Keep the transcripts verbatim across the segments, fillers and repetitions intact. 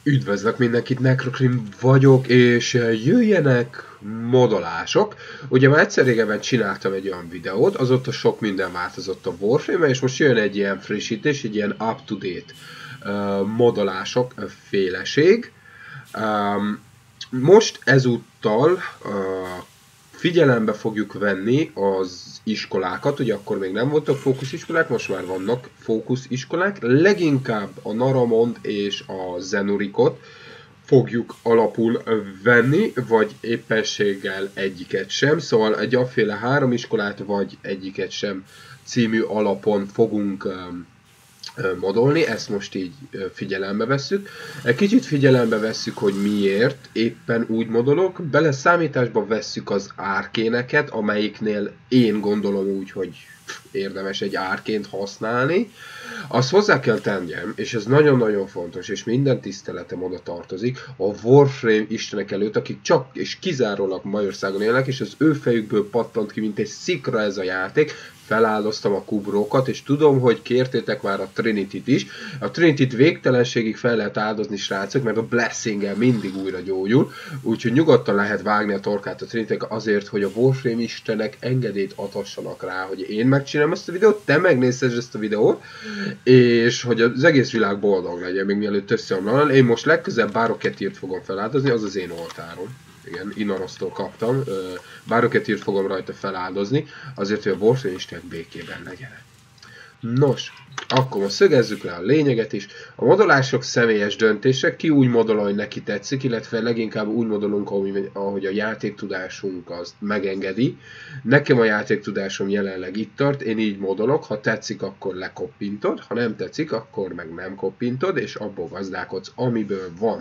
Üdvözlök mindenkit, Necrokrim vagyok, és jöjjenek modolások. Ugye már egyszer régebben csináltam egy olyan videót, azóta sok minden változott a Warframe-en, és most jön egy ilyen frissítés, egy ilyen up-to-date uh, modolások uh, féleség. Um, most ezúttal uh, figyelembe fogjuk venni az iskolákat, ugye akkor még nem voltak fókusziskolák, most már vannak fókusziskolák, leginkább a Naramond és a Zenurikot fogjuk alapul venni, vagy éppenséggel egyiket sem, szóval egy afféle három iskolát, vagy egyiket sem című alapon fogunk modolni, ezt most így figyelembe vesszük. Egy kicsit figyelembe vesszük, hogy miért éppen úgy modolok, bele számításba vesszük az árkéneket, amelyiknél én gondolom úgy, hogy érdemes egy árként használni. Azt hozzá kell tennem, és ez nagyon-nagyon fontos, és minden tiszteletem oda tartozik, a Warframe istenek előtt, akik csak és kizárólag Magyarországon élnek, és az ő fejükből pattant ki, mint egy szikra ez a játék. Feláldoztam a kubrókat, és tudom, hogy kértétek már a Trinity-t is. A Trinity-t végtelenségig fel lehet áldozni, srácok, mert a Blessing-el mindig újra gyógyul, úgyhogy nyugodtan lehet vágni a torkát a Trinity-nek azért, hogy a Warframe istenek engedélyt adhassanak rá, hogy én megcsinálom ezt a videót, te megnézed ezt a videót, és hogy az egész világ boldog legyen, még mielőtt összeomlana. Én most legközelebb Bároketirt fogom feláldozni, az az én oltárom. Igen, Inarosztól kaptam, Bároketirt fogom rajta feláldozni, azért, hogy a Warframe istenek békében legyenek. Nos, akkor most szögezzük le a lényeget is. A modolások személyes döntések, ki úgy modol, hogy neki tetszik, illetve leginkább úgy modolunk, ahogy a játéktudásunk azt megengedi. Nekem a játéktudásom jelenleg itt tart, én így modolok, ha tetszik, akkor lekoppintod, ha nem tetszik, akkor meg nem koppintod, és abból gazdálkodsz, amiből van.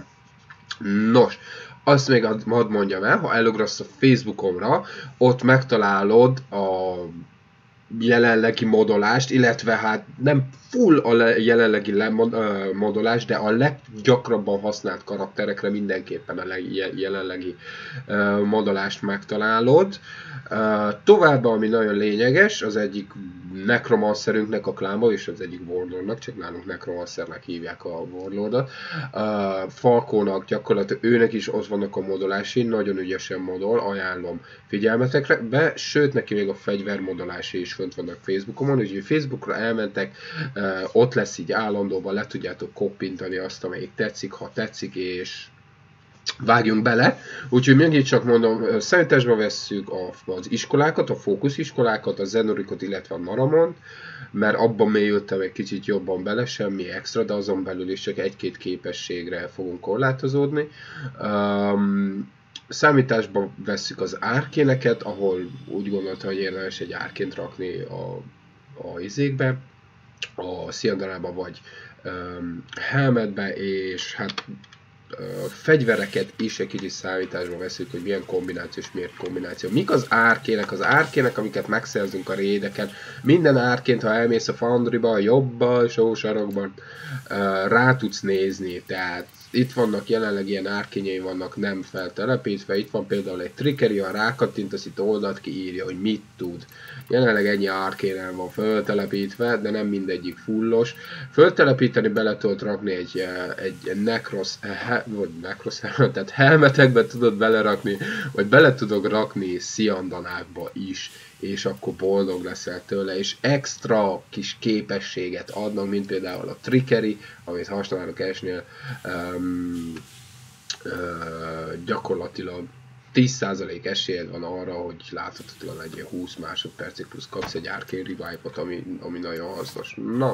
Nos, azt még hadd mondjam el, ha elugrasz a Facebookomra, ott megtalálod a jelenlegi modolást, illetve hát nem full a jelenlegi modolás, de a leggyakrabban használt karakterekre mindenképpen a jelenlegi modolást megtalálod. Továbbá, ami nagyon lényeges, az egyik Necromancerünknek a klánban, és az egyik Warlordnak, csak nálunk Necromancernek hívják a Warlordot. Falkónak gyakorlatilag őnek is ott vannak a modolásai, nagyon ügyesen modol, ajánlom figyelmetekre, be, sőt neki még a fegyver modolásai is fönt vannak Facebookomon, úgyhogy Facebookra elmentek, ott lesz így állandóban, le tudjátok koppintani azt, amelyik tetszik, ha tetszik, és vágjunk bele. Úgyhogy megint csak mondom, számításba vesszük az iskolákat, a fókusziskolákat, a Zenurikot, illetve a Naramond, mert abban mélyültem egy kicsit jobban bele, semmi extra, de azon belül is csak egy-két képességre fogunk korlátozódni. Um, Számításba vesszük az árkéneket, ahol úgy gondoltam, hogy érdemes egy árként rakni a, a izékbe, a Sziandarába vagy um, helmetbe, és hát uh, fegyvereket is egy kicsit számításba veszük, hogy milyen kombináció és miért kombináció. Mik az árkének? Az árkének, amiket megszerzünk a rédeken, minden árként, ha elmész a Foundryba, a jobbba, sósarokban, uh, rá tudsz nézni, tehát itt vannak jelenleg ilyen árkényei vannak nem feltelepítve, itt van például egy trickery, ha rákattintasz, itt oldalt kiírja, hogy mit tud. Jelenleg ennyi árkénel van feltelepítve, de nem mindegyik fullos. Föltelepíteni bele tudod rakni egy, egy Necros, he, vagy Necros, tehát helmetekbe tudod belerakni, vagy bele tudod rakni Sziandanákba is, és akkor boldog leszel tőle, és extra kis képességet adnak, mint például a trickery, amit használok esnél, um, uh, gyakorlatilag tíz százalék esélyed van arra, hogy láthatatlan egy ilyen húsz másodpercig plusz kapsz egy Arcane Revive-ot, ami, ami nagyon hasznos. Na,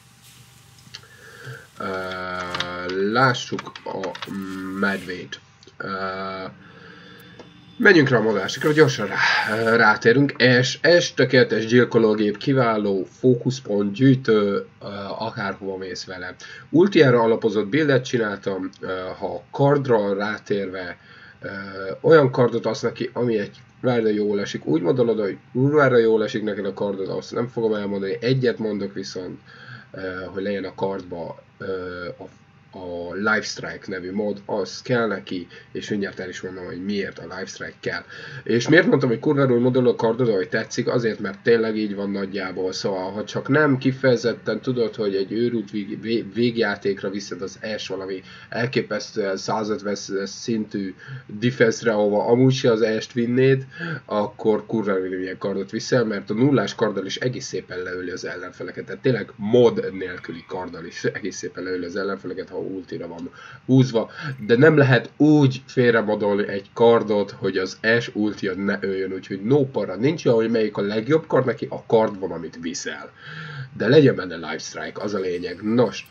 uh, lássuk a medvét. Uh, Menjünk rá a modulásokra, gyorsan rá, rátérünk. S, S, tökéletes gyilkológép, kiváló, fókuszpont, gyűjtő, akárhova mész vele. Ultiára alapozott buildet csináltam, ha kardra rátérve, olyan kardot adsz neki, ami egy várra jól esik. Úgy mondod, hogy urvára jól esik neked a kardot, azt nem fogom elmondani. Egyet mondok viszont, hogy legyen a kardba a a Lifestrike nevű mod, az kell neki, és mindjárt el is mondom, hogy miért a Lifestrike kell. És miért mondtam, hogy kurva új modellő kardod, hogy tetszik, azért, mert tényleg így van nagyjából, szóval ha csak nem kifejezetten tudod, hogy egy őrült vég, vég, végjátékra viszed az S valami elképesztően száz ötven szintű defense-re, ahova amúgy se az S-t vinnéd, akkor kurva ilyen kardot viszel, mert a nullás karddal is egész szépen leöli az ellenfeleket, tehát tényleg mod nélküli karddal is egész szépen leöli az ellenfeleket, ha ultira van húzva, de nem lehet úgy félremodolni egy kardot, hogy az S ultija ne öljön, úgyhogy no para, nincs olyan, hogy melyik a legjobb kard, neki a kard van, amit viszel. De legyen benne Lifestrike, az a lényeg. Nos,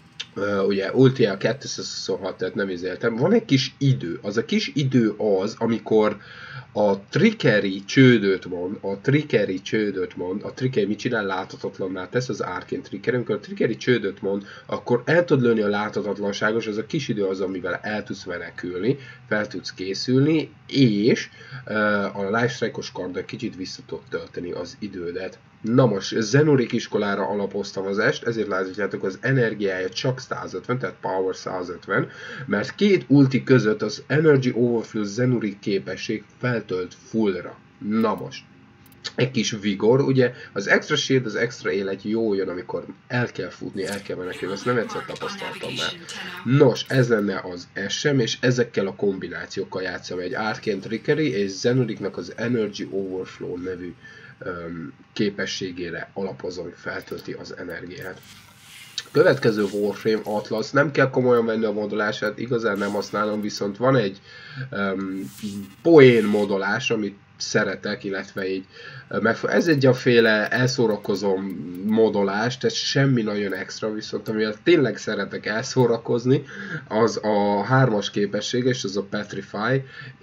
Uh, ugye ultia kétszázhuszonhat, tehát nem izéltem. Van egy kis idő. Az a kis idő az, amikor a trickery csődöt mond, a trickery csődöt mond, a trickery mit csinál? Láthatatlanná tesz az Arcane trigger. Amikor a trickery csődöt mond, akkor el tud lőni a láthatatlanságos, az a kis idő az, amivel el tudsz menekülni, fel tudsz készülni, és uh, a Lifestrike-os karddal kicsit vissza tud tölteni az idődet. Na most, Zenurik iskolára alapoztam az est, ezért láthatjátok, az energiája csak száz ötven, tehát power száz ötven, mert két ulti között az Energy Overflow Zenurik képesség feltölt fullra. Na most, egy kis vigor, ugye az extra shield, az extra élet jó jön, amikor el kell futni, el kell menekülni, ezt nem egyszer tapasztaltam már. Nos, ez lenne az es em, és ezekkel a kombinációkkal játszom egy Arcane Trickery és Zenuriknak az Energy Overflow nevű um, képességére alapozom, feltölti az energiát. Következő Warframe Atlas, nem kell komolyan venni a modolását, igazán nem használom, viszont van egy um, poén modolás, amit szeretek, illetve így megfog. Ez egy a féle elszórakozom modolás, tehát semmi nagyon extra, viszont amivel tényleg szeretek elszórakozni, az a hármas képesség, és az a Petrify,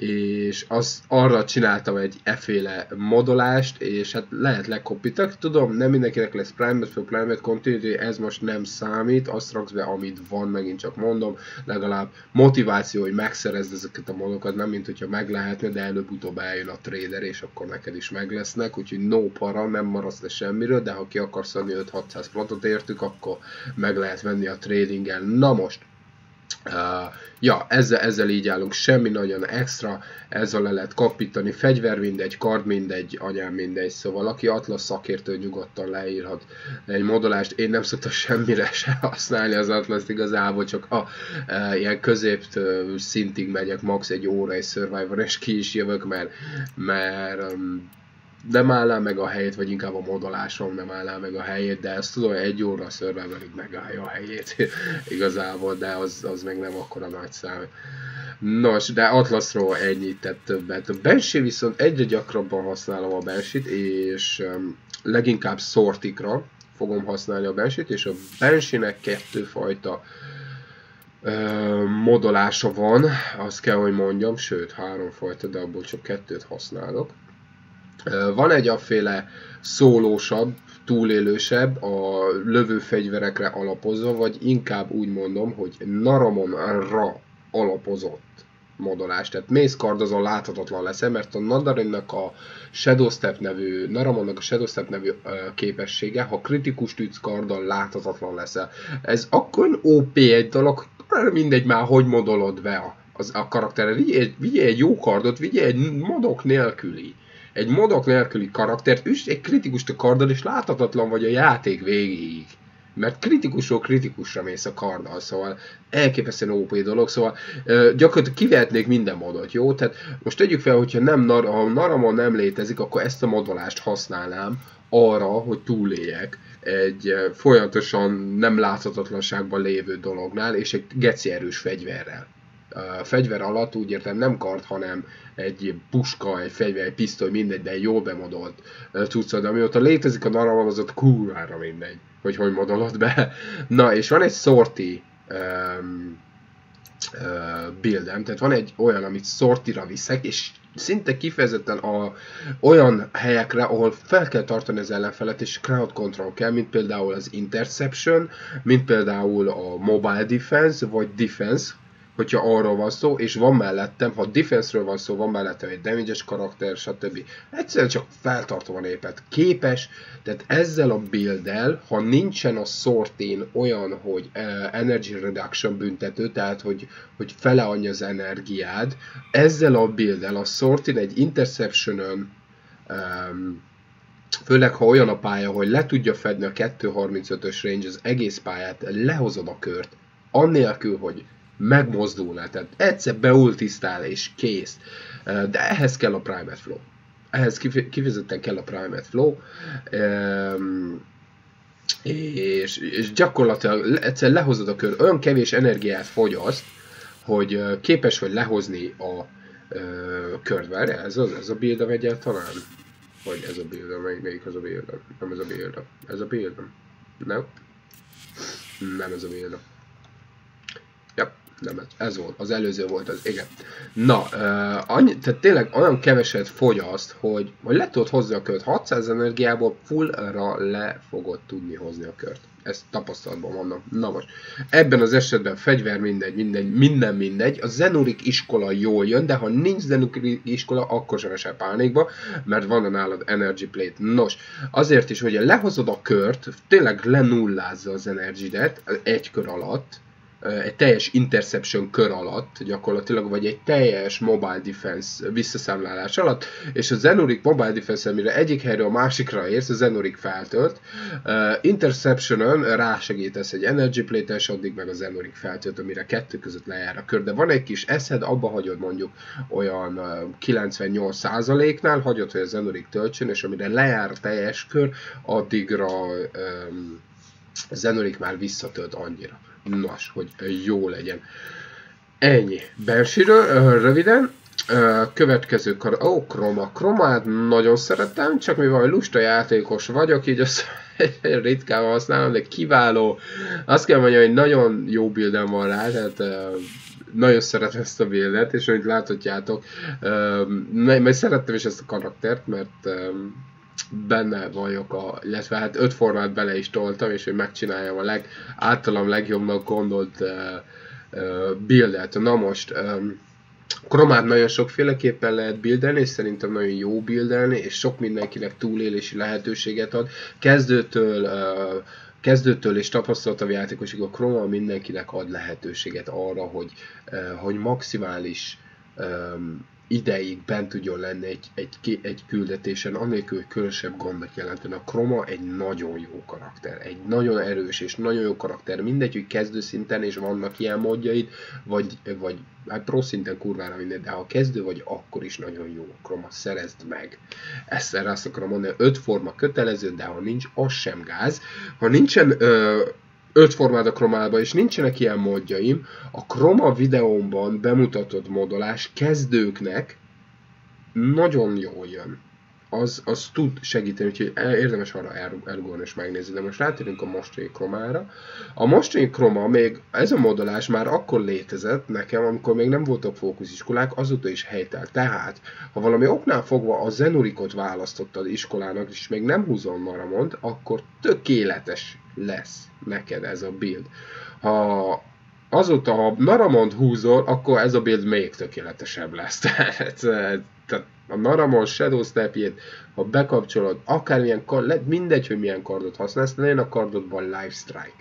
és az, arra csináltam egy efféle modolást, és hát lehet lekopítak, tudom, nem mindenkinek lesz Private for Private Continuity, ez most nem számít, azt raksz be, amit van, megint csak mondom, legalább motiváció, hogy megszerezd ezeket a modokat, nem mint hogyha meg lehetne, de előbb-utóbb eljön a trader, és akkor neked is meg lesznek, úgyhogy no para, nem maradsz le semmiről, de ha ki akarsz adni öt-hatszáz platot értük, akkor meg lehet venni a tradinggel. Na most, uh, ja, ezzel, ezzel így állunk, semmi nagyon extra, ezzel le lehet kapítani, fegyver mindegy, kard mindegy, anyám mindegy, szóval aki Atlas szakértő nyugodtan leírhat egy modolást, én nem szoktam semmire se használni az Atlas-t igazából, csak a, e, ilyen közép szintig megyek, max egy óra egy Survivor, és ki is jövök, mert, mert um, nem állná meg a helyét, vagy inkább a modolásom nem állná meg a helyét, de ezt tudom, hogy egy óra a Survivorig megállja a helyét igazából, de az, az meg nem akkora nagy szám. Nos, de Atlasról ennyit tett többet. A Banshee viszont egyre gyakrabban használom a Banshee-t, és um, leginkább sortikra fogom használni a Banshee-t, és a Banshee-nek kettőfajta uh, modolása van, azt kell, hogy mondjam, sőt, háromfajta, de abból csak kettőt használok. Van egy afféle szólósabb, túlélősebb, a lövőfegyverekre alapozva, vagy inkább úgy mondom, hogy Naramonra alapozott modolás. Tehát mész kardozon láthatatlan leszel, mert a Nadarinnak a Shadowstep nevű, Naramonnak a Shadowstep nevű uh, képessége, ha kritikust ütsz karddal, láthatatlan leszel. Ez akkor ó pé egy dolog, mindegy már, hogy modolod be a, az, a karakterre. Vigyél, vigyél egy jó kardot, vigyél egy modok nélküli. Egy modok nélküli karaktert, üss egy kritikust a karddal, és láthatatlan vagy a játék végéig. Mert kritikusról kritikusra mész a karddal, szóval elképesztően ó pé dolog, szóval uh, gyakorlatilag kivehetnék minden modot, jó? Tehát most tegyük fel, hogyha nem nar ha Naramon nem létezik, akkor ezt a modolást használnám arra, hogy túléljek egy uh, folyamatosan nem láthatatlanságban lévő dolognál, és egy geci erős fegyverrel. A fegyver alatt úgy értem nem kard, hanem egy puska, egy fegyver, egy pisztoly, mindegy, de egy jól bemodolt cuccod, de amióta létezik a Naramon, az ott kurvára mindegy, hogy hogy modolod be. Na, és van egy sorti um, uh, buildem, tehát van egy olyan, amit sortira viszek, és szinte kifejezetten a, olyan helyekre, ahol fel kell tartani az ellenfelet, és crowd control kell, mint például az interception, mint például a mobile defense, vagy defense, hogyha arról van szó, és van mellettem, ha defense-ről van szó, van mellettem egy damage-es karakter, stb. Egyszerűen csak feltartom a népet. Képes, tehát ezzel a build-el, ha nincsen a sortin olyan, hogy uh, energy reduction büntető, tehát hogy, hogy fele annyi az energiád, ezzel a build-el, a sortin egy interception-ön, um, főleg ha olyan a pálya, hogy le tudja fedni a kettő harmincötös range az egész pályát, lehozod a kört, annélkül, hogy megmozdulnál, tehát egyszer beultisztál és kész. De ehhez kell a Primate Flow. Ehhez kifejezetten kell a Primate Flow. És, és gyakorlatilag egyszer lehozod a kör, olyan kevés energiát fogyaszt, hogy képes vagy lehozni a kört. Várj, ez, az, ez a build egyáltalán? Vagy ez a build, melyik, melyik az a build? Nem ez a build. Ez a build? Nem? Nem ez a build. Ja, nem, ez volt. Az előző volt az, igen. Na, uh, annyi, tehát tényleg olyan keveset fogyaszt, hogy, hogy le tudod hozni a kört. hatszáz energiából fullra le fogod tudni hozni a kört. Ezt tapasztalatban mondom. Na most, ebben az esetben fegyver mindegy, mindegy, minden mindegy. A Zenurik iskola jól jön, de ha nincs Zenurik iskola, akkor sem esel pánikba, mert van a nálad Energy Plate. Nos, azért is, hogy lehozod a kört, tényleg lenullázza az energidet egy kör alatt, egy teljes interception kör alatt gyakorlatilag, vagy egy teljes mobile defense visszaszámlálás alatt, és a Zenurik mobile defense, amire egyik helyről a másikra érsz, a Zenurik feltölt, uh, interception-ön rásegítesz egy energy plate-el, és addig meg a Zenurik feltölt, amire kettő között lejár a kör, de van egy kis eszed, abba hagyod mondjuk olyan uh, kilencvennyolc százaléknál, hagyod, hogy a Zenurik töltsön, és amire lejár a teljes kör, addigra um, a Zenurik már visszatölt annyira. Nos, hogy jó legyen. Ennyi. Banshee-ről röviden. Következő kar... Ó, oh, Chroma. Chromát nagyon szeretem, csak mivel lusta játékos vagyok, így azt ritkán használom, de kiváló. Azt kell mondjam, hogy nagyon jó buildem van rá, tehát uh, nagyon szeretem ezt a buildet, és amit láthatjátok, uh, mert szerettem is ezt a karaktert, mert um, benne vagyok, a, illetve hát öt formát bele is toltam, és hogy megcsináljam a leg, általam legjobbnak gondolt uh, uh, buildet. Na most, um, Chromát nagyon sokféleképpen lehet buildelni, és szerintem nagyon jó buildelni, és sok mindenkinek túlélési lehetőséget ad. Kezdőtől, uh, kezdőtől és tapasztaltabb játékosig a Chroma mindenkinek ad lehetőséget arra, hogy, uh, hogy maximális um, ideig bent tudjon lenni egy, egy, egy küldetésen, annélkül, hogy különösebb gondot jelentene. A Chroma egy nagyon jó karakter, egy nagyon erős és nagyon jó karakter, mindegy, hogy kezdő szinten és vannak ilyen módjaid, vagy, vagy hát pro szinten kurvára mindegy, de ha kezdő vagy, akkor is nagyon jó a Chroma, szerezd meg. Ezt erre azt akarom mondani, öt forma kötelező, de ha nincs, az sem gáz. Ha nincsen ö, öt formád a Chromában, és nincsenek ilyen módjaim, a Chroma videómban bemutatott modolás kezdőknek nagyon jól jön. Az, az tud segíteni, úgyhogy érdemes arra elgólni és megnézni. De most rátérünk a mostani Chromára. A mostani Chroma, még ez a modolás már akkor létezett nekem, amikor még nem voltak fókusziskolák, azóta is helytáll. Tehát, ha valami oknál fogva a Zenurikot választottad iskolának, és még nem húzol Naramont, akkor tökéletes lesz neked ez a build. Ha azóta, ha Naramont húzol, akkor ez a build még tökéletesebb lesz. Tehát a Naramon Shadow Stepjét, ha bekapcsolod, akármilyen kard, mindegy, hogy milyen kardot használsz, legyen a kardodban Life Strike.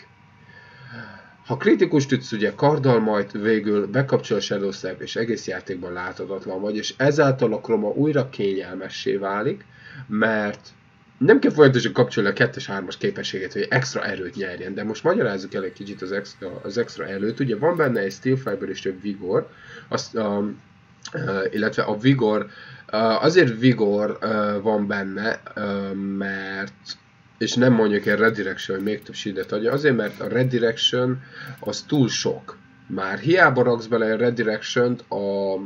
Ha kritikus tudsz, ugye karddal, majd végül bekapcsol a Shadow Step, és egész játékban láthatatlan vagy, és ezáltal a Chroma újra kényelmessé válik, mert nem kell folyamatosan kapcsolni a kettes hármas képességét, hogy extra erőt nyerjen, de most magyarázzuk el egy kicsit az extra, az extra erőt. Ugye van benne egy Steel Fiber és egy Vigor, azt, um, uh, illetve a Vigor, uh, azért Vigor uh, van benne, uh, mert, és nem mondjuk egy Redirection, hogy még több shieldet adja, azért mert a Redirection az túl sok. Már hiába raksz bele a Redirection-t, a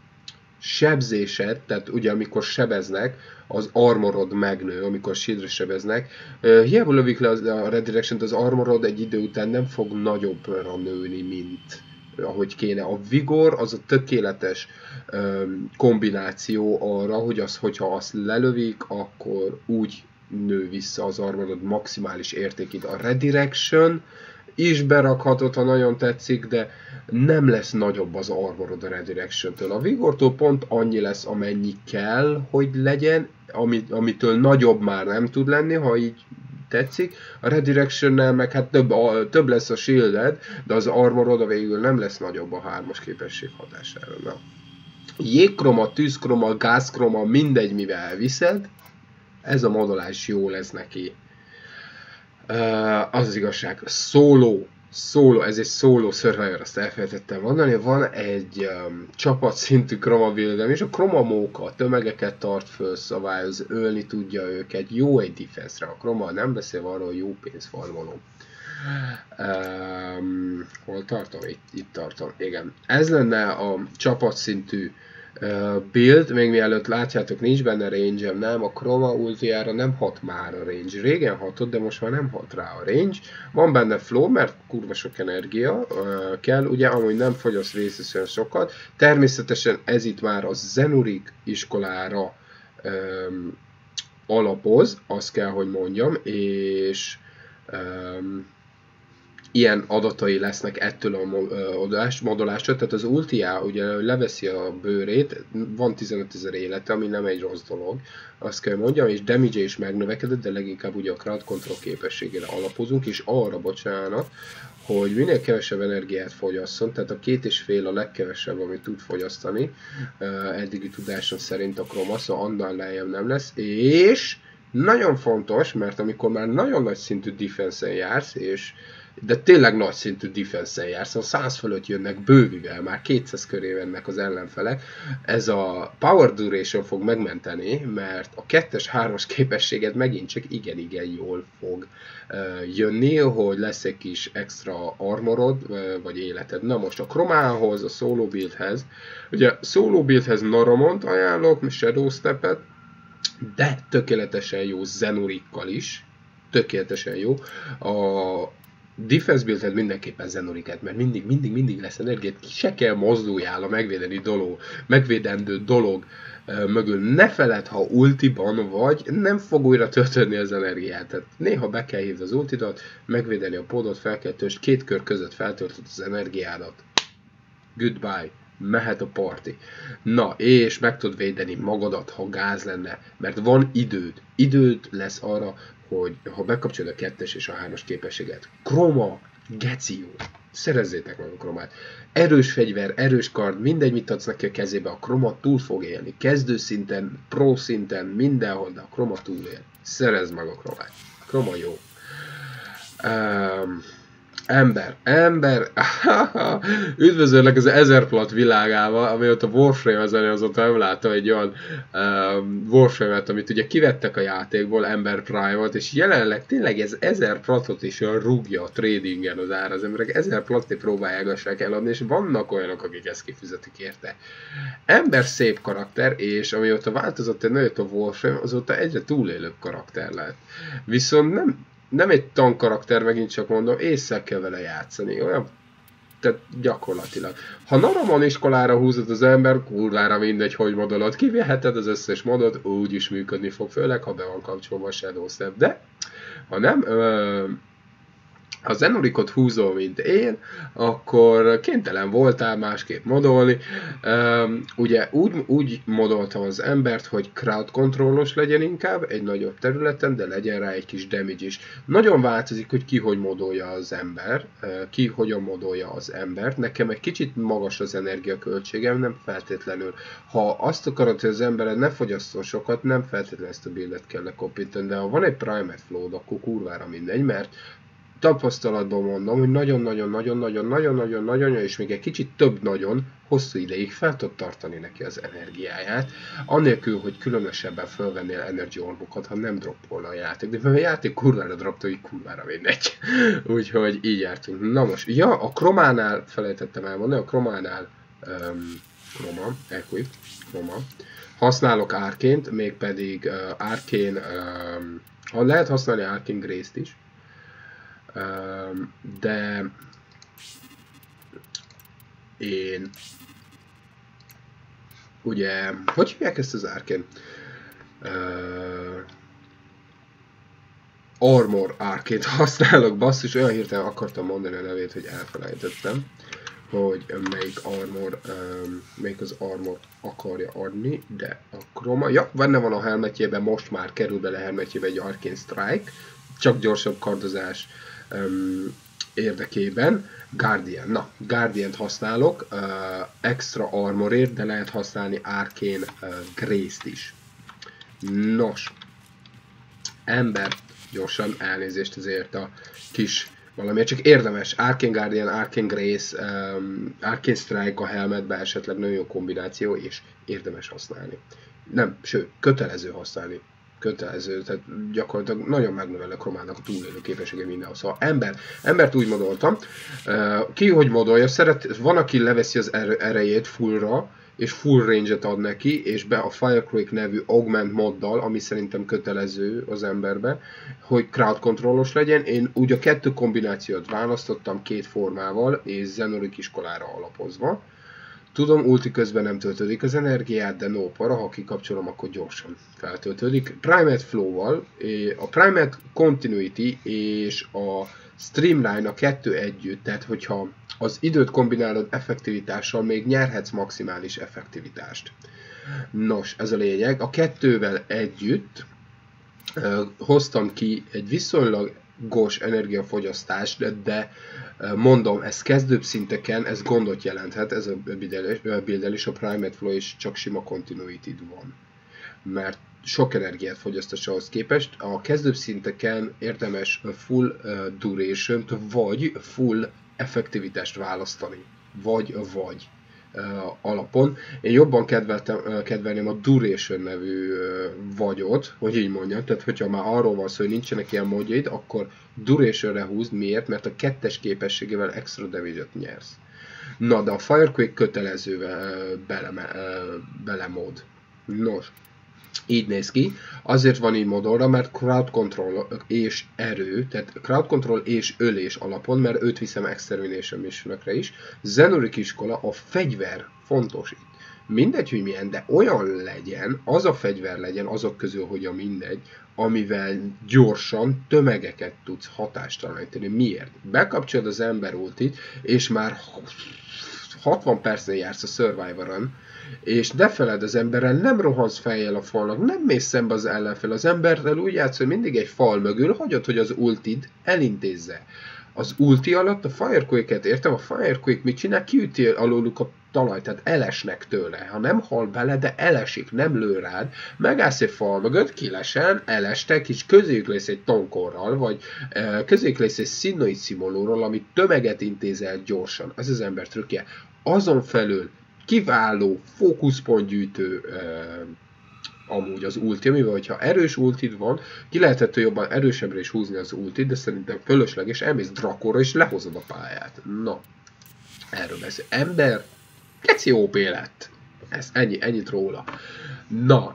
sebzésed, tehát ugye amikor sebeznek, az armorod megnő, amikor shieldre sebeznek. Uh, hiába lövik le az, a Redirection-t, az armorod egy idő után nem fog nagyobbra nőni, mint ahogy kéne. A Vigor az a tökéletes um, kombináció arra, hogy az, hogyha azt lelövik, akkor úgy nő vissza az armorod maximális értékig. A Redirection is berakhatod, ha nagyon tetszik, de nem lesz nagyobb az armorod a Redirection-től. A Vigortól pont annyi lesz, amennyi kell, hogy legyen, amit, amitől nagyobb már nem tud lenni, ha így tetszik. A Redirection-nel meg hát több, a, több lesz a shielded, de az armorod a végül nem lesz nagyobb a hármas képesség hatására. Na. Jégkroma, tűzkroma, gázkroma, mindegy, mivel viszed, ez a modolás jó lesz neki. Uh, az az igazság, szóló, szóló, ez egy szóló Survivor, azt elfelejtettem mondani, van egy um, csapatszintű kroma buildem, és a kroma móka a tömegeket tart föl, szabályoz, ölni tudja őket, jó egy defense-re, a kroma nem beszél arról, hogy jó pénzfarmoló. Um, hol tartom? Itt, itt tartom, igen. Ez lenne a csapatszintű uh, build, még mielőtt látjátok, nincs benne range-em, nem, a kroma ultiára nem hat már a range. Régen hatott, de most már nem hat rá a range. Van benne flow, mert kurva sok energia uh, kell, ugye, amúgy nem fogyaszt részesen sokat. Természetesen ez itt már a Zenurik iskolára um, alapoz, azt kell, hogy mondjam, és um, ilyen adatai lesznek ettől a modulástól, tehát az ultiá ugye leveszi a bőrét, van tizenötezer élete, ami nem egy rossz dolog, azt kell mondjam, és damage is megnövekedett, de leginkább ugye a crowd control képességére alapozunk, és arra, bocsánat, hogy minél kevesebb energiát fogyasszon, tehát a két és fél a legkevesebb, amit tud fogyasztani, eddigi tudásom szerint a kroma, szóval annál lejjebb nem lesz, és nagyon fontos, mert amikor már nagyon nagy szintű defense-en jársz, és de tényleg nagy szintű defense-en jár, szóval száz fölött jönnek bővivel, már kétszáz köré mennek az ellenfelek. Ez a power duration fog megmenteni, mert a kettes, hármas képességet megint csak igen-igen jól fog uh, jönni, hogy lesz egy kis extra armorod, uh, vagy életed. Na most a kromához, a solo buildhez, ugye solo buildhez Naramont ajánlok, Shadow Step-et, de tökéletesen jó Zenurikkal is, tökéletesen jó. A defense builded mindenképpen Zenuriket, mert mindig, mindig, mindig lesz energiát, ki se kell mozduljál a megvédeni dolog, megvédendő dolog uh, mögül. Ne feledd, ha ultiban vagy, nem fog újra töltődni az energiát. Tehát néha be kell hívni az ultidat, megvédeni a podot, fel kell töltsd, két kör között feltöltöd az energiádat. Goodbye. Mehet a party. Na, és meg tudod védeni magadat, ha gáz lenne, mert van időd. Időd lesz arra, hogy ha bekapcsolod a kettes és a hármas képességet. Kroma, geci jó. Szerezzétek meg a kromát. Erős fegyver, erős kard, mindegy, mit adsz neki a kezébe, a kroma túl fog élni. Kezdő szinten, pro szinten, mindenhol, de a kroma túlél. Szerezd meg a kromát. Kroma jó. Um, Ember, ember, üdvözöllek az ezer plat világába, amióta Warframe az azóta nem láttam egy olyan um, Warframe-et, amit ugye kivettek a játékból, Ember Prime-ot, és jelenleg tényleg ez ezer platot is olyan rúgja a tradingen az ára, az emberek ezer platni próbálják eladni, és vannak olyanok, akik ezt kifizetik érte. Ember szép karakter, és amióta változott egy nagyot a Warframe, azóta egyre túlélőbb karakter lett. Viszont nem Nem egy tankarakter, megint csak mondom, észre kell vele játszani, olyan, tehát gyakorlatilag. Ha Naramon iskolára húzod az ember, kurvára mindegy, hogy modolod, kiveheted az összes modot, úgy is működni fog, főleg ha be van kapcsolva a Shadow Step, de ha nem, ö, ha Zenurikot húzol, mint én, akkor kénytelen voltál másképp modolni. Um, ugye úgy, úgy modoltam az embert, hogy crowd controlos legyen inkább, egy nagyobb területen, de legyen rá egy kis damage is. Nagyon változik, hogy ki hogy modolja az ember, ki hogyan modolja az embert. Nekem egy kicsit magas az energiaköltségem, nem feltétlenül. Ha azt akarod, hogy az embered ne fogyasszon sokat, nem feltétlenül ezt a buildet kell lekopítani, de ha van egy primet flow, akkor kurvára mindegy, mert tapasztalatban mondom, hogy nagyon-nagyon-nagyon-nagyon-nagyon-nagyon-nagyon, és még egy kicsit több nagyon, hosszú ideig fel tud tartani neki az energiáját, annélkül, hogy különösebben fölvennél energy orbokat, ha nem droppolna a játék. De a játék kurvára droppol, így kurvára mindegy. Úgyhogy így jártunk. Na most, ja, a krománál, felejtettem elmondani, a krománál, um, kroma, equip, kroma, használok árként, mégpedig uh, árkén, um, ha lehet használni árkén Grace-t is, de én ugye, hogy hívják ezt az árkén? Armor Arc-ét használok, basszus, olyan hirtelen akartam mondani a nevét, hogy elfelejtettem, hogy melyik Armor, um, melyik az Armor akarja adni, de a Chroma, ja, benne van a helmetjében, most már kerül bele a helmetjébe egy Arcane Strike, csak gyorsabb kardozás um, érdekében. Guardian, na, Guardian-t használok, uh, extra armorért, de lehet használni Arcane uh, Grace-t is. Nos, ember, gyorsan, elnézést ezért a kis valamiért, csak érdemes, Arcane Guardian, Arcane Grace, um, Arcane Strike a helmetbe esetleg nagyon jó kombináció, és érdemes használni. Nem, sőt, kötelező használni. Kötelező, tehát gyakorlatilag nagyon megnöveli a Chromának a túlélő képessége mindenhol. Szóval ember, embert úgy modoltam, uh, ki hogy modolja, szeret, van aki leveszi az erejét fullra, és full range-et ad neki, és be a Firequake nevű augment moddal, ami szerintem kötelező az emberbe, hogy crowd controlos legyen. Én úgy a kettő kombinációt választottam két formával, és Zenorik iskolára alapozva. Tudom, ulti közben nem töltődik az energiát, de no para, ha kikapcsolom, akkor gyorsan feltöltődik. Primate Flow-val, a Primate Continuity és a Streamline a kettő együtt, tehát hogyha az időt kombinálod effektivitással, még nyerhetsz maximális effektivitást. Nos, ez a lényeg. A kettővel együtt uh, hoztam ki egy viszonylag gors energiafogyasztást, de, de mondom, ez kezdőbb szinteken, ez gondot jelenthet, ez a buildelés, a Primate Flow is csak sima continuity van. Mert sok energiát fogyasztasz ahhoz képest. A kezdőbb szinteken érdemes full uh, duration-t vagy full effektivitást választani. Vagy vagy uh, alapon. Én jobban kedveltem, uh, kedvelném a duration nevű uh, vagyot, hogy így mondjam. Tehát, hogyha már arról van szó, hogy nincsenek ilyen módjaid, akkor durationre húzd. Miért? Mert a kettes képességével extra damage-et nyersz. Na, de a Firequake kötelezővel uh, bele, uh, belemód. Nos, így néz ki. Azért van így modorra, mert crowd control és erő, tehát crowd control és ölés alapon, mert őt viszem extermination missionokra is. Zenorik iskola, a fegyver fontos itt. Mindegy, hogy milyen, de olyan legyen, az a fegyver legyen azok közül, hogy a mindegy, amivel gyorsan tömegeket tudsz hatástalanítani. Miért? Bekapcsolod az ember ultit, és már hatvan percnél jársz a Survivoron, és ne feled az emberrel, nem rohansz fejjel a falnak, nem mész szembe az ellenfél. Az emberrel úgy játsz, hogy mindig egy fal mögül hagyod, hogy az ultid elintézze. Az ulti alatt a Firequake-et értem, a Firequake mit csinál? Kiüti alóluk a talajt, tehát elesnek tőle. Ha nem hal bele, de elesik, nem lő rád, megállsz egy fal mögött, kilesen, elestek, és közéjük lesz egy tonkorral, vagy e, közéjük lesz egy szinoid szimolóról, ami tömeget intézel gyorsan. Ez az ember trükkje. Azon felül kiváló fókuszpontgyűjtő e, amúgy az ulti, amivel, hogyha erős ultid van, ki lehetett jobban erősebbre is húzni az ultid, de szerintem fölösleges, elmész Drakóra és lehozod a pályát. Na, erről beszél. Ember, keci ó pé lett. Ez ennyi, ennyit róla. Na,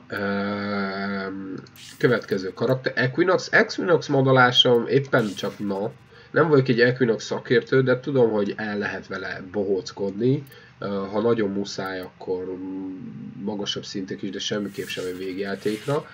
um, következő karakter, Equinox. Equinox modolásom éppen csak na. Nem vagyok egy Equinox szakértő, de tudom, hogy el lehet vele bohóckodni. Ha nagyon muszáj, akkor magasabb szintek is, de semmiképp sem egy végjátékra.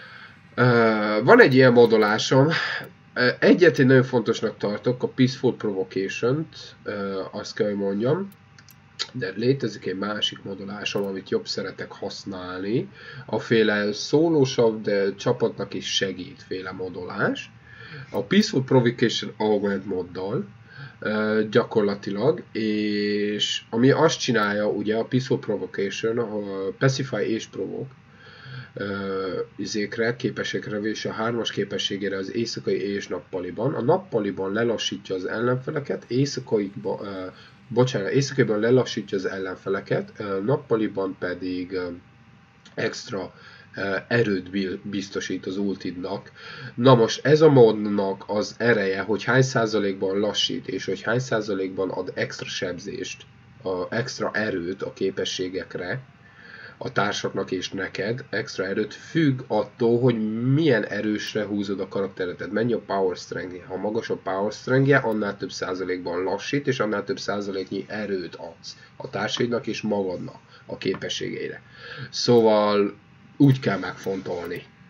Van egy ilyen modolásom. Egyet én nagyon fontosnak tartok, a Peaceful Provocation-t, azt kell, hogy mondjam. De létezik egy másik modolásom, amit jobb szeretek használni. A féle szólósabb, de csapatnak is segít féle modolás. A Peaceful Provocation Augment moddal, Uh, gyakorlatilag, és ami azt csinálja, ugye a Peaceful Provocation, a Pacify és Provoke uh, izékre, képességre, és a hármas képességére az éjszakai és nappaliban. A nappaliban lelassítja az ellenfeleket, éjszakaiban, uh, bocsánat, éjszakaiban lelassítja az ellenfeleket, uh, nappaliban pedig uh, extra erőt biztosít az ultidnak. Na most ez a modnak az ereje, hogy hány százalékban lassít, és hogy hány százalékban ad extra sebzést, a extra erőt a képességekre, a társaknak és neked, extra erőt függ attól, hogy milyen erősre húzod a karakteretet. Mennyi a power strength-je. Ha magas a power strength-je, annál több százalékban lassít, és annál több százaléknyi erőt adsz a társaidnak és magadnak a képességeire. Szóval úgy kell megfontolni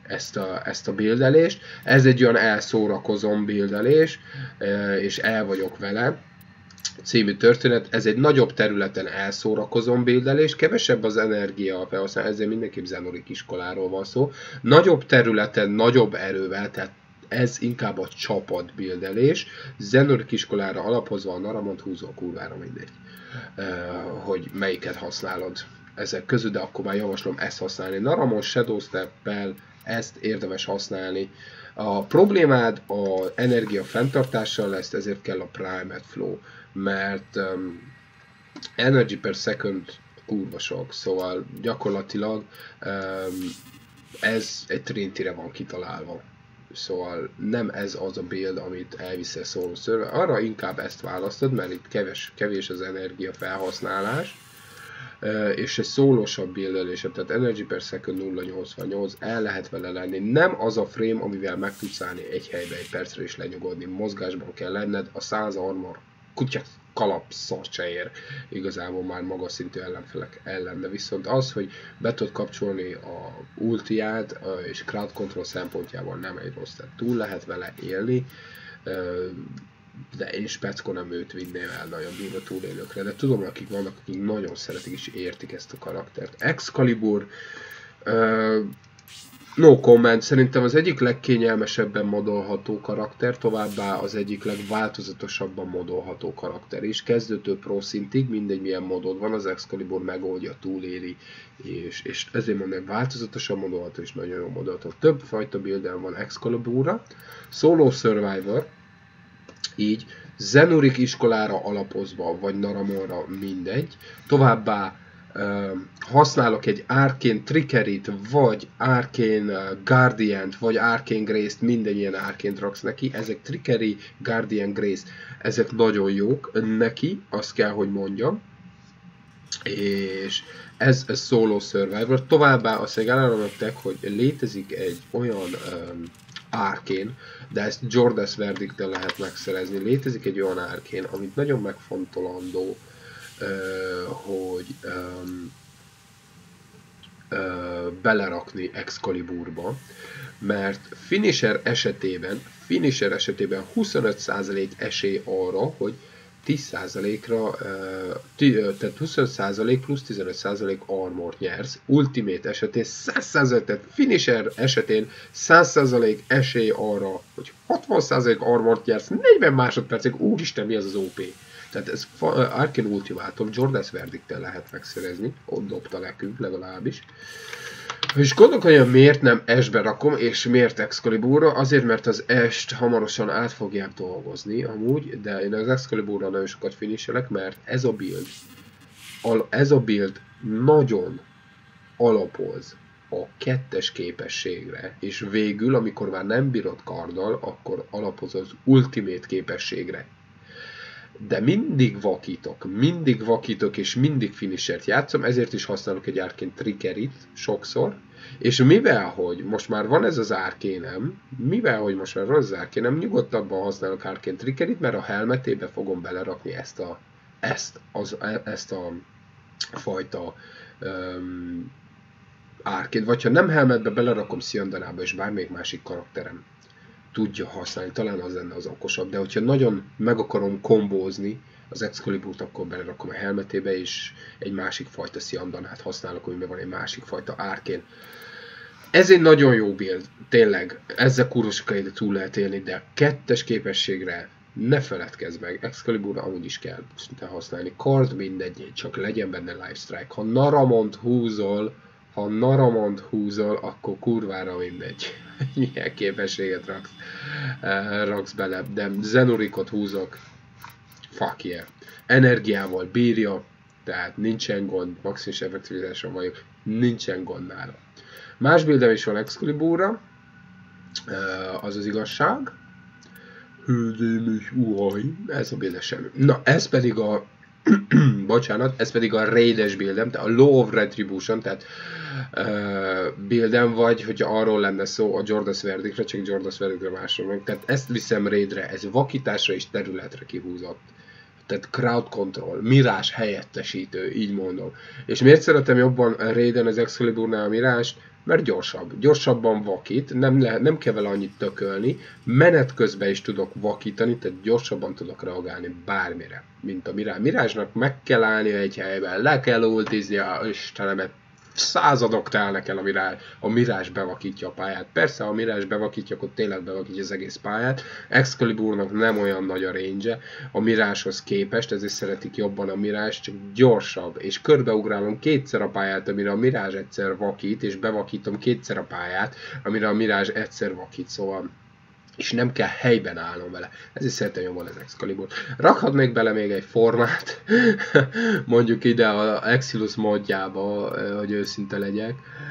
ezt a, ezt a buildelést. Ez egy olyan elszórakozom buildelés, és el vagyok vele című történet. Ez egy nagyobb területen elszórakozom buildelés, kevesebb az energia felhasználás, ezért mindenképp Zenorik iskoláról van szó. Nagyobb területen, nagyobb erővel, tehát ez inkább a csapat buildelés. Zenorik iskolára alapozva a Naramont húzó kurvára mindegy, hogy melyiket használod ezek közül, de akkor már javaslom ezt használni. Naramont Shadow Step-pel ezt érdemes használni. A problémád az energia fenntartással lesz, ezért kell a Primed Flow, mert um, energy per second kurva sok, szóval gyakorlatilag um, ez egy Trinity-re van kitalálva. Szóval nem ez az a build, amit elviszel Solo Server. Arra inkább ezt választod, mert itt kevés, kevés az energia felhasználás, és egy szólósabb buildelésebb, tehát energy per second nulla egész nyolcvannyolc, el lehet vele lenni. Nem az a frame, amivel meg tudsz állni egy helybe egy percre is lenyugodni. Mozgásban kell lenned, a száz armor kutya kalap szart se ér igazából már magas szintű ellenfelek ellen, de viszont az, hogy be tudod kapcsolni a ultiát és crowd control szempontjából nem egy rossz, tehát túl lehet vele élni, de én speckor nem őt vinném el nagyon durva túlélőkre, de tudom, akik vannak, akik nagyon szeretik és értik ezt a karaktert. Excalibur, uh, no comment, szerintem az egyik legkényelmesebben modolható karakter, továbbá az egyik legváltozatosabban modolható karakter is. Kezdőtől pro szintig, mindegy milyen modod van, az Excalibur megoldja, túléli, és, és ezért mondom, változatosabb modolható és nagyon jó modolható. Több fajta builden van Excaliburra, Solo Survivor, így Zenorik iskolára alapozva, vagy Naramonra, mindegy. Továbbá uh, használok egy Arcane Trickerit, vagy Arcane Guardiant, vagy Arcane Grace-t, minden ilyen Arcane-t raksz neki. Ezek Trickery, Guardian, Grace, ezek nagyon jók neki, azt kell, hogy mondjam. És ez a Solo Survivor. Továbbá azt még elárulották, hogy létezik egy olyan um, Arcane, de ezt Jordas Verdicttel lehet megszerezni. Létezik egy olyan Arcane, amit nagyon megfontolandó, uh, hogy um, uh, belerakni Excaliburba, mert finisher esetében, finisher esetében huszonöt százalék esély arra, hogy tíz százalékra, tehát huszonöt százalék plusz tizenöt százalék armort nyersz. Ultimate esetén száz százalék, tehát finisher esetén száz százalék esély arra, hogy hatvan százalék armort nyersz negyven másodpercig. Úristen, mi az az ó pé? Tehát ez Arcane Ultimátum, Jordas Verdicttel lehet megszerezni, ott dobta nekünk legalábbis. És gondolkodjam, miért nem S-be rakom, és miért Excaliburra? Azért, mert az S-t hamarosan át fogják dolgozni amúgy, de én az Excaliburra nagyon sokat finishelek, mert ez a build, ez a build nagyon alapoz a kettes képességre, és végül, amikor már nem bírod karddal, akkor alapoz az ultimate képességre. De mindig vakítok, mindig vakítok, és mindig finishert játszom, ezért is használok egy Arcane Trickerit sokszor, és mivel, hogy most már van ez az Arcane-em, mivel, hogy most már van ez az Arcane-em, nyugodtabban használok Arcane Trickerit, mert a helmetébe fogom belerakni ezt a, ezt, az, ezt a fajta um, Arcane, vagy ha nem helmetbe belerakom Sziandanába és bármelyik másik karakterem tudja használni, talán az lenne az okosabb, de hogyha nagyon meg akarom kombózni az Excaliburt, akkor belerakom a helmetébe, és egy másik fajta Sziandanát használok, amiben van egy másik fajta Arcane. Ez egy nagyon jó build, tényleg, ezzel kurva sokáig túl lehet élni, de kettes képességre ne feledkezz meg, Excaliburra amúgy is kell használni, kard mindegy, csak legyen benne Lifestrike. Ha Naramont húzol, ha Naramont húzol, akkor kurvára mindegy. Milyen képességet raksz, uh, raksz bele, de Zenorikot húzok, fuck yeah. Energiával bírja, tehát nincsen gond, maximális effektivitáson vagyok, nincsen gond nála. Más buildem is van Excaliburra, uh, az az igazság. Hölgyeim és uraim, ez a build semmi. Na, ez pedig a bocsánat, ez pedig a raides buildem, tehát a Law of Retribution, tehát uh, buildem, vagy hogyha arról lenne szó a Jordas Verdictre, csak Jordas Verdictre másra meg, tehát ezt viszem raidre, ez vakításra és területre kihúzott tehát crowd control, Mirage helyettesítő, így mondom. És miért szeretem jobban Raiden az Excaliburnál a Mirage-t? Mert gyorsabb. Gyorsabban vakít, nem, le, nem kell vele annyit tökölni, menet közben is tudok vakítani, tehát gyorsabban tudok reagálni bármire, mint a Mirage. Mirage-nak meg kell állni egy helyben, le kell ultizni a Istenemet, századok telnek el, a Mirage, a Mirage bevakítja a pályát. Persze, ha a Mirage bevakítja, akkor tényleg bevakítja az egész pályát. Excaliburnak nem olyan nagy a range a Mirage-hoz képest, ezért szeretik jobban a Mirage, csak gyorsabb, és körbeugrálom kétszer a pályát, amire a Mirage egyszer vakít, és bevakítom kétszer a pályát, amire a Mirage egyszer vakít, szóval és nem kell helyben állnom vele. Ezért szeretem jobban az Excalibur. Rakhatnék bele még egy formát, mondjuk ide az Exilus módjába, hogy őszinte legyek,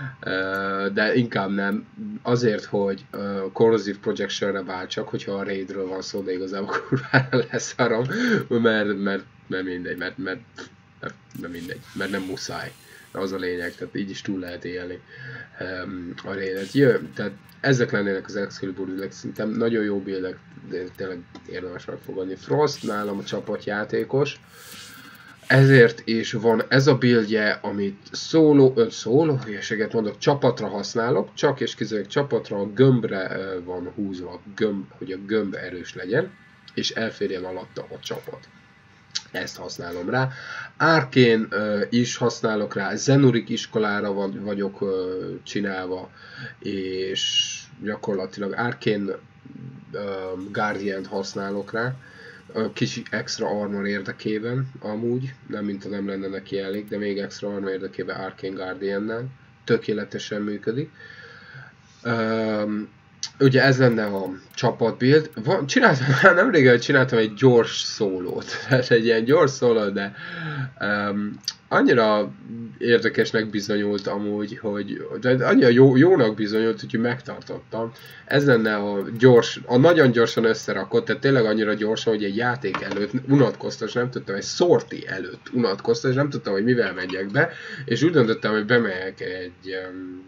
de inkább nem. Azért, hogy Corrosive Projection-re váltsak, hogyha a Raidről van szó, de igazából kurvára leszarom, mert, mert, mert mindegy, mert, mert, mert, mert mindegy, mert nem muszáj. Az a lényeg, tehát így is túl lehet élni um, a Raidet. Jö, tehát ezek lennének az Excalibur buildek, szerintem nagyon jó buildek, de tényleg érdemes megfogadni. Frost nálam a csapatjátékos, ezért is van ez a buildje, amit szóló, ön szóló, hülyeséget mondok, csapatra használok, csak és kizárólag csapatra, a gömbre uh, van húzva, gömb, hogy a gömb erős legyen, és elférjen alatta a csapat. Ezt használom rá. Arkane uh, is használok rá, Zenurik iskolára vagy, vagyok uh, csinálva, és gyakorlatilag Arkane uh, Guardian-t használok rá, uh, kicsi extra armor érdekében, amúgy, nem mintha nem lenne neki elég, de még extra armor érdekében Arkane Guardian-nel, tökéletesen működik. Um, Ugye ez lenne a csapatbuild. Van, csináltam, nem régen csináltam egy gyors szólót. Tehát egy ilyen gyors szóló, de um, annyira érdekesnek bizonyult amúgy, hogy de annyira jó, jónak bizonyult, hogy megtartottam. Ez lenne a gyors, a nagyon gyorsan összerakott, tehát tényleg annyira gyorsan, hogy egy játék előtt unatkoztam, és nem tudtam, egy sorti előtt unatkoztam, és nem tudtam, hogy mivel megyek be, és úgy döntöttem, hogy bemegyek egy um,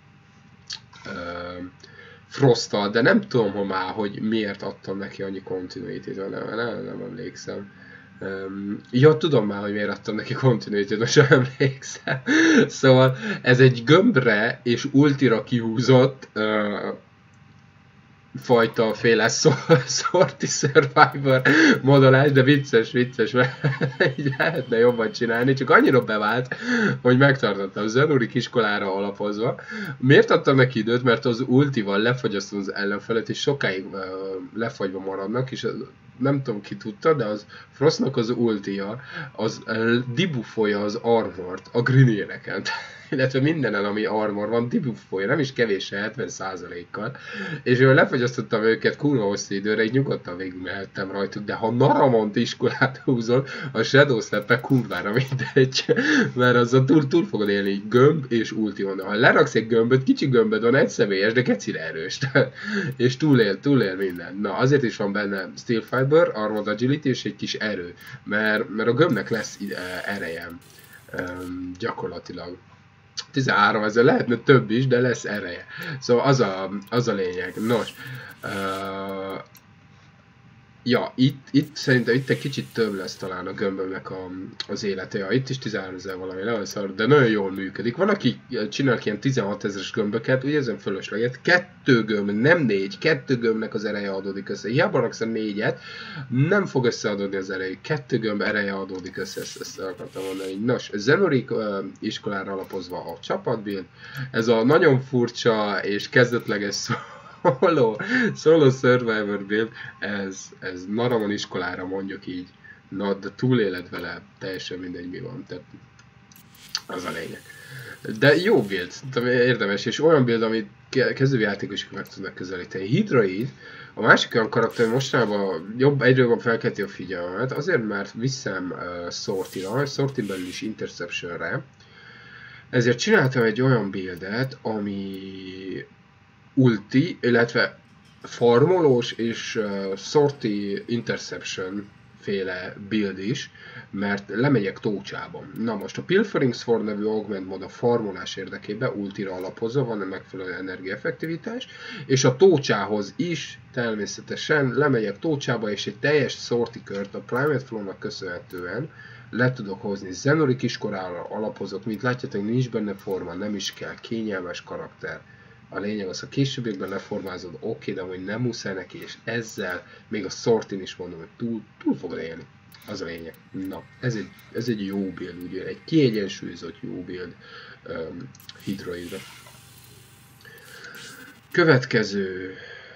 um, Frosttal, de nem tudom ha már, hogy miért adtam neki annyi continuity-t, nem, nem, nem emlékszem. Um, ja, tudom már, hogy miért adtam neki continuity-t, most sem emlékszem. Szóval ez egy gömbre és ultira kihúzott uh, fajta féle Sorty Survivor modolás, de vicces, vicces, mert így lehetne jobban csinálni, csak annyira bevált, hogy megtartottam Zenurik iskolára alapozva. Miért adtam neki időt? Mert az ultival lefagyasztom az ellenfelet, és sokáig uh, lefagyva maradnak, és nem tudom ki tudta, de az Frostnak az ultia, az uh, debuffolja az armort a grenéreken. Illetve mindenen, ami armor van, debuffolja, nem is kevés, hetven százalékkal. És én lefagyasztottam őket kurva hosszú időre, így nyugodtan végigmehettem rajtuk, de ha Naramont iskolát húzol, a Shadow Step-e kurvára mindegy, mert azzal túl, túl fogod élni, így gömb és ulti van. Ha leraksz egy gömböt, kicsi gömböd van, egy személyes, de kecire erős. És túlél, túlél minden. Na, azért is van benne Steel Fiber, Armored Agility és egy kis erő, mert, mert a gömbnek lesz ereje um, gyakorlatilag. tizenhárom ezer, lehetne több is, de lesz ereje. Szóval az a, az a lényeg. Nos, uh, ja, itt, itt szerintem itt egy kicsit több lesz talán a gömbömnek a, az élete. Ja, itt is tizenhárom ezer valami, nagyon szar, de nagyon jól működik. Van, aki csinál ilyen tizenhat ezeres gömböket, ugye ezen fölösleget. Kettő gömb, nem négy, kettő gömbnek az ereje adódik össze. Hiába raksz a négyet, nem fog összeadódni az erejük. Kettő gömb ereje adódik össze, ezt, ezt akartam mondani. Nos, Zenurik uh, iskolára alapozva a csapatbuild. Ez a nagyon furcsa és kezdetleges szó. Solo, solo Survivor build, ez, ez Naramon iskolára mondjuk így, na, de túléled vele, teljesen mindegy mi van, tehát az a lényeg. De jó build, érdemes, és olyan build, amit kezdőjátékosok meg tudnak közelíteni. Hydraid, a másik olyan karakter, hogy mostanában jobb, egyre jobban felkelti a figyelmet, azért mert viszem uh, Sorty-ra, Sorty belül is Interception-re, ezért csináltam egy olyan buildet, ami ulti, illetve farmolós és uh, Sorty Interception féle build is, mert lemegyek tócsában. Na most a Pilfering Sword nevű augment mod a farmolás érdekében ultira alapozva, van egy megfelelő energiaeffektivitás, és a tócsához is természetesen lemegyek tócsába, és egy teljes sorti kört a Primate Flow-nak köszönhetően le tudok hozni. Zenorik iskolára alapozott, mint látjátok, nincs benne forma, nem is kell, kényelmes karakter. A lényeg az, a későbbiekben leformázod, oké, okay, de hogy nem muszáj neki, és ezzel még a sortin is mondom, hogy túl, túl fog élni. Az a lényeg. Na, ez egy, ez egy jó build, ugye, egy kiegyensúlyozott jó build um, hidroidra. Következő...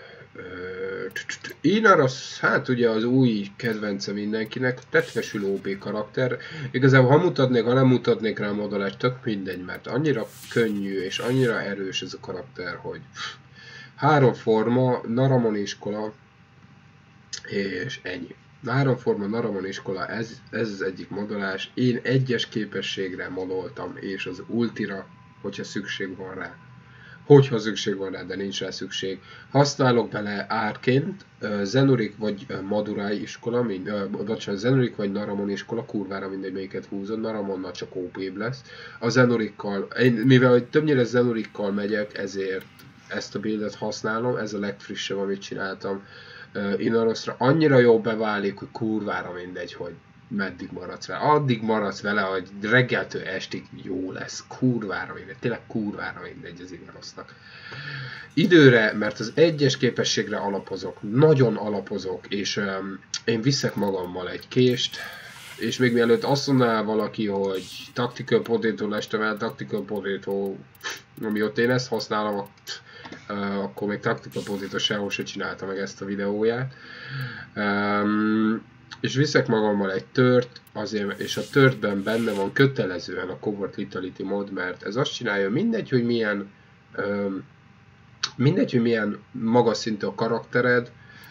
Inaros, hát ugye az új kedvence mindenkinek, tetvesül ó pé karakter. Igazából ha mutatnék, ha nem mutatnék rá a modolást, tök mindegy, mert annyira könnyű és annyira erős ez a karakter, hogy három forma, Naramon iskola, és ennyi. Három forma, Naramon iskola, ez, ez az egyik modolás. Én egyes képességre modoltam, és az ultira, hogyha szükség van rá. Hogyha szükség van rá, de nincs rá szükség. Használok bele árként, Zenorik vagy Madurai iskola, mind, uh, bocsánat, Zenorik vagy Naramon iskola, kurvára mindegy melyiket húzod, Naramonnal csak ó pé-b lesz. A Zenorikkal, én, mivel hogy többnyire Zenorikkal megyek, ezért ezt a buildet használom, ez a legfrissebb, amit csináltam. Uh, Inarosra annyira jó beválik, hogy kurvára mindegy, hogy meddig maradsz rá. Addig maradsz vele, hogy reggeltől estig jó lesz. Kurvára mindegy. Tényleg kurvára mindegy az Inarosnak. Időre, mert az egyes képességre alapozok. Nagyon alapozok, és um, én viszek magammal egy kést, és még mielőtt azt mondaná valaki, hogy Tactical Potato lestem el, Tactical Potato, ami ott én ezt használom, uh, akkor még Tactical Potato sehol se csinálta meg ezt a videóját. Um, és viszek magammal egy tört, azért, és a törtben benne van kötelezően a Covert Lethality mod, mert ez azt csinálja, mindegy, hogy milyen um, mindegy, hogy milyen magas szintű a karaktered,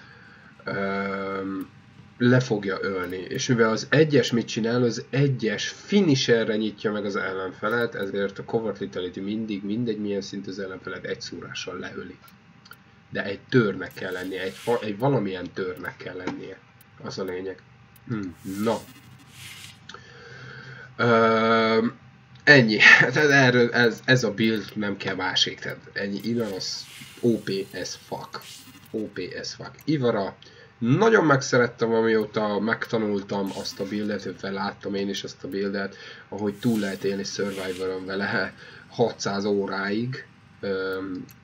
um, le fogja ölni. És mivel az egyes mit csinál, az egyes finisherre nyitja meg az ellenfelet, ezért a Covert Lethality mindig, mindegy milyen szintű az ellenfelet, egy szúrással leöli. De egy törnek kell lennie, egy, egy valamilyen törnek kell lennie. Az a lényeg. Hm. Na. Ö, ennyi. Erről, ez, ez a build nem kell másik. Tehát ennyi. Inaros ó pé as fuck. ó pé as fuck. Ivara. Nagyon megszerettem, amióta megtanultam azt a buildet, illetve láttam én is ezt a buildet, ahogy túl lehet élni Survivoron vele hatszáz óráig. Ö,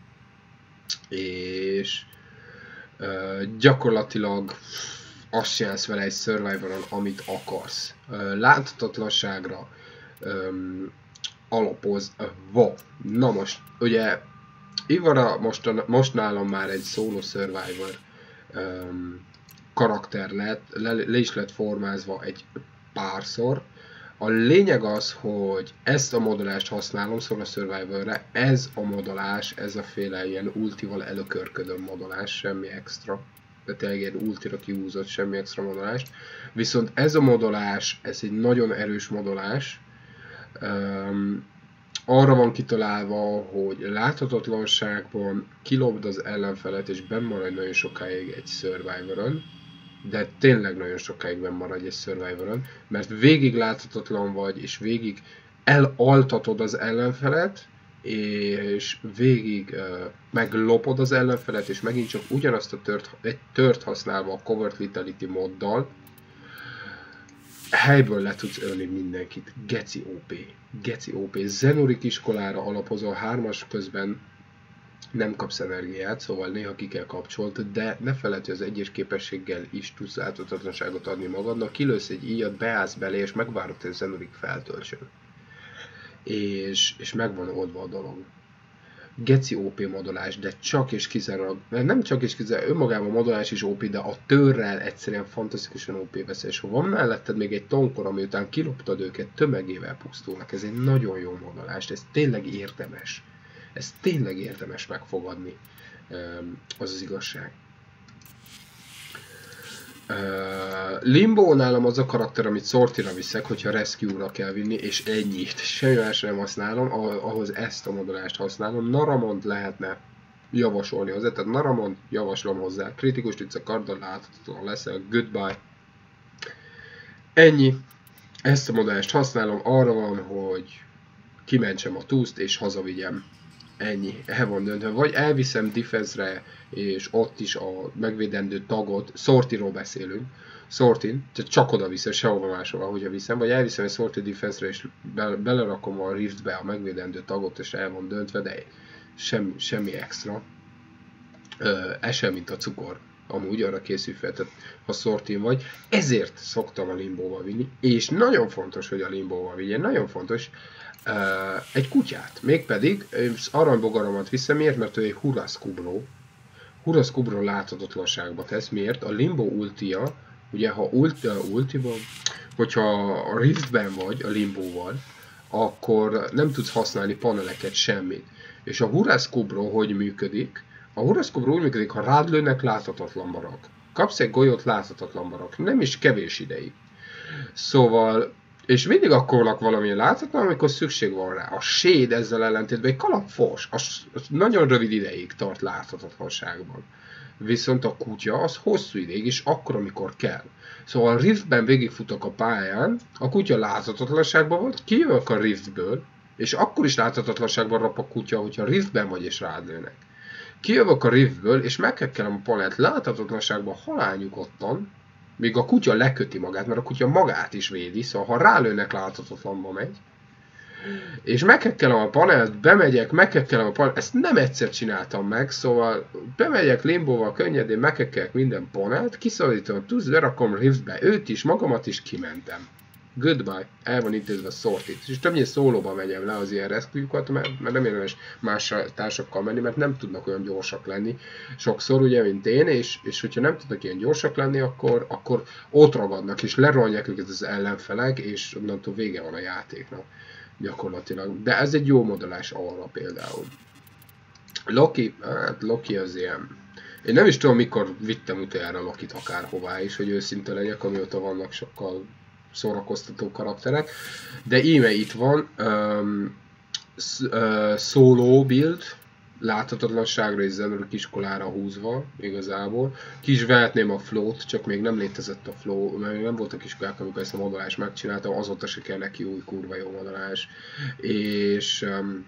és ö, gyakorlatilag azt csinálsz vele egy Survivoron, amit akarsz. Láthatatlanságra um, alapozva. Na most, ugye Ivara most, most nálam már egy solo Survivor um, karakter lett, le, le is lett formázva egy párszor. A lényeg az, hogy ezt a modolást használom solo Survivorre, ez a modolás, ez a féle ilyen ultival előkörködő modolás, semmi extra. De tényleg egy ultira kihúzott, semmi extra modolást. Viszont ez a modolás, ez egy nagyon erős modolás. Um, arra van kitalálva, hogy láthatatlanságban kilopd az ellenfelet, és benn maradj nagyon sokáig egy Survivoron. De tényleg nagyon sokáig benn maradj egy Survivoron, mert végig láthatatlan vagy, és végig elaltatod az ellenfelet, és végig uh, meglopod az ellenfelet, és megint csak ugyanazt a tört, egy tört használva a Covert Lethality moddal, helyből le tudsz ölni mindenkit. Geci ó pé. Geci ó pé. Zenorik iskolára alapozó hármas közben nem kapsz energiát, szóval néha ki kell kapcsolt, de ne feledd, hogy az egyes képességgel is tudsz láthatatlanságot adni magadnak, kilősz egy íjat, beállsz belé, és megvárod, hogy Zenorik feltöltsön. És, és meg van oldva a dolog. Geci ó pé modolás, de csak és kizárólag, nem csak és kizárólag, önmagában a modolás is ó pé, de a törrel egyszerűen fantasztikusan ó pé veszel, és ha van melletted még egy tonkor, ami után kiloptad őket, tömegével pusztulnak. Ez egy nagyon jó modolás, ez tényleg érdemes. Ez tényleg érdemes megfogadni, az az igazság. Uh, Limbo nálam az a karakter, amit sortira viszek, hogyha rescue-ra kell vinni, és ennyit. Semmi más nem használom, ahhoz ezt a modolást használom. Naramont lehetne javasolni hozzá, tehát Naramont javaslom hozzá. Kritikus tudsz a karddal láthatóan leszel, goodbye. Ennyi. ezt a modellt használom, arra van, hogy kimentsem a túszt és hazavigyem. Ennyi, el van döntve. Vagy elviszem defense-re, és ott is a megvédendő tagot, sortiról beszélünk, sortin, tehát csak oda viszem, sehova máshova, hogyha viszem, vagy elviszem egy sorti defense-re, és be, belerakom a riftbe a megvédendő tagot, és el van döntve, de semmi, semmi extra. Ö, ez sem, mint a cukor. Amúgy arra készül fel, tehát ha sortin vagy. Ezért szoktam a limbóval vinni, és nagyon fontos, hogy a limbóval vigyen, nagyon fontos, Uh, egy kutyát. Mégpedig aranybogaromat viszem, miért? Mert ő egy Huraskubró. Huraskubró láthatatlanságba tesz. Miért? A limbo ultia, ugye ha ulti, ultiban, hogyha a riftben vagy a limbóval, akkor nem tudsz használni paneleket, semmit. És a Huraskubró hogy működik? A Huraskubró úgy működik, ha rád lőnek, láthatatlanba rak. Kapsz egy golyót, láthatatlanba rak. Nem is kevés ideig. Szóval és mindig akkor lak valami láthatatlan, amikor szükség van rá. A séd ezzel ellentétben egy kalapfos, az, az nagyon rövid ideig tart láthatatlanságban. Viszont a kutya az hosszú ideig, és akkor, amikor kell. Szóval a riftben végigfutok a pályán, a kutya láthatatlanságban volt, kijövök a riftből, és akkor is láthatatlanságban rap a kutya, hogyha riftben vagy és rád lőnek. Kijövök a riftből, és megkekkelem a panelt láthatatlanságban halálnyugodtan, míg a kutya leköti magát, mert a kutya magát is védi, szóval ha rálőnek, láthatatlanba megy. És meghekkelem a panelt, bemegyek, meghekkelem a panelt, ezt nem egyszer csináltam meg, szóval bemegyek limbóval könnyedén, meghekkelek minden panelt, kiszabadítom a túsz, berakom riftbe őt is, magamat is, kimentem. Goodbye, el van intézve a sortit. És többnyire szólóban megyem le az ilyen rescue-kat, mert, mert nem érdemes más társakkal menni, mert nem tudnak olyan gyorsak lenni. Sokszor, ugye, mint én, és, és hogyha nem tudnak ilyen gyorsak lenni, akkor, akkor ott ragadnak, és lerohanják őket az ellenfelek, és onnantól vége van a játéknak. Gyakorlatilag. De ez egy jó modellás arra például. Loki, hát Loki az ilyen... Én nem is tudom, mikor vittem utoljára Lokit akárhová is, hogy őszinte legyek, amióta vannak sokkal szórakoztató karakterek, de íme itt van, um, uh, solo build, láthatatlanságra és Zenurk iskolára húzva, igazából. Ki is vehetném a flow-t, csak még nem létezett a flow, mert nem voltak iskolák, amikor ezt a modalást megcsináltam, azóta se kell neki új kurva jó modalás. És um,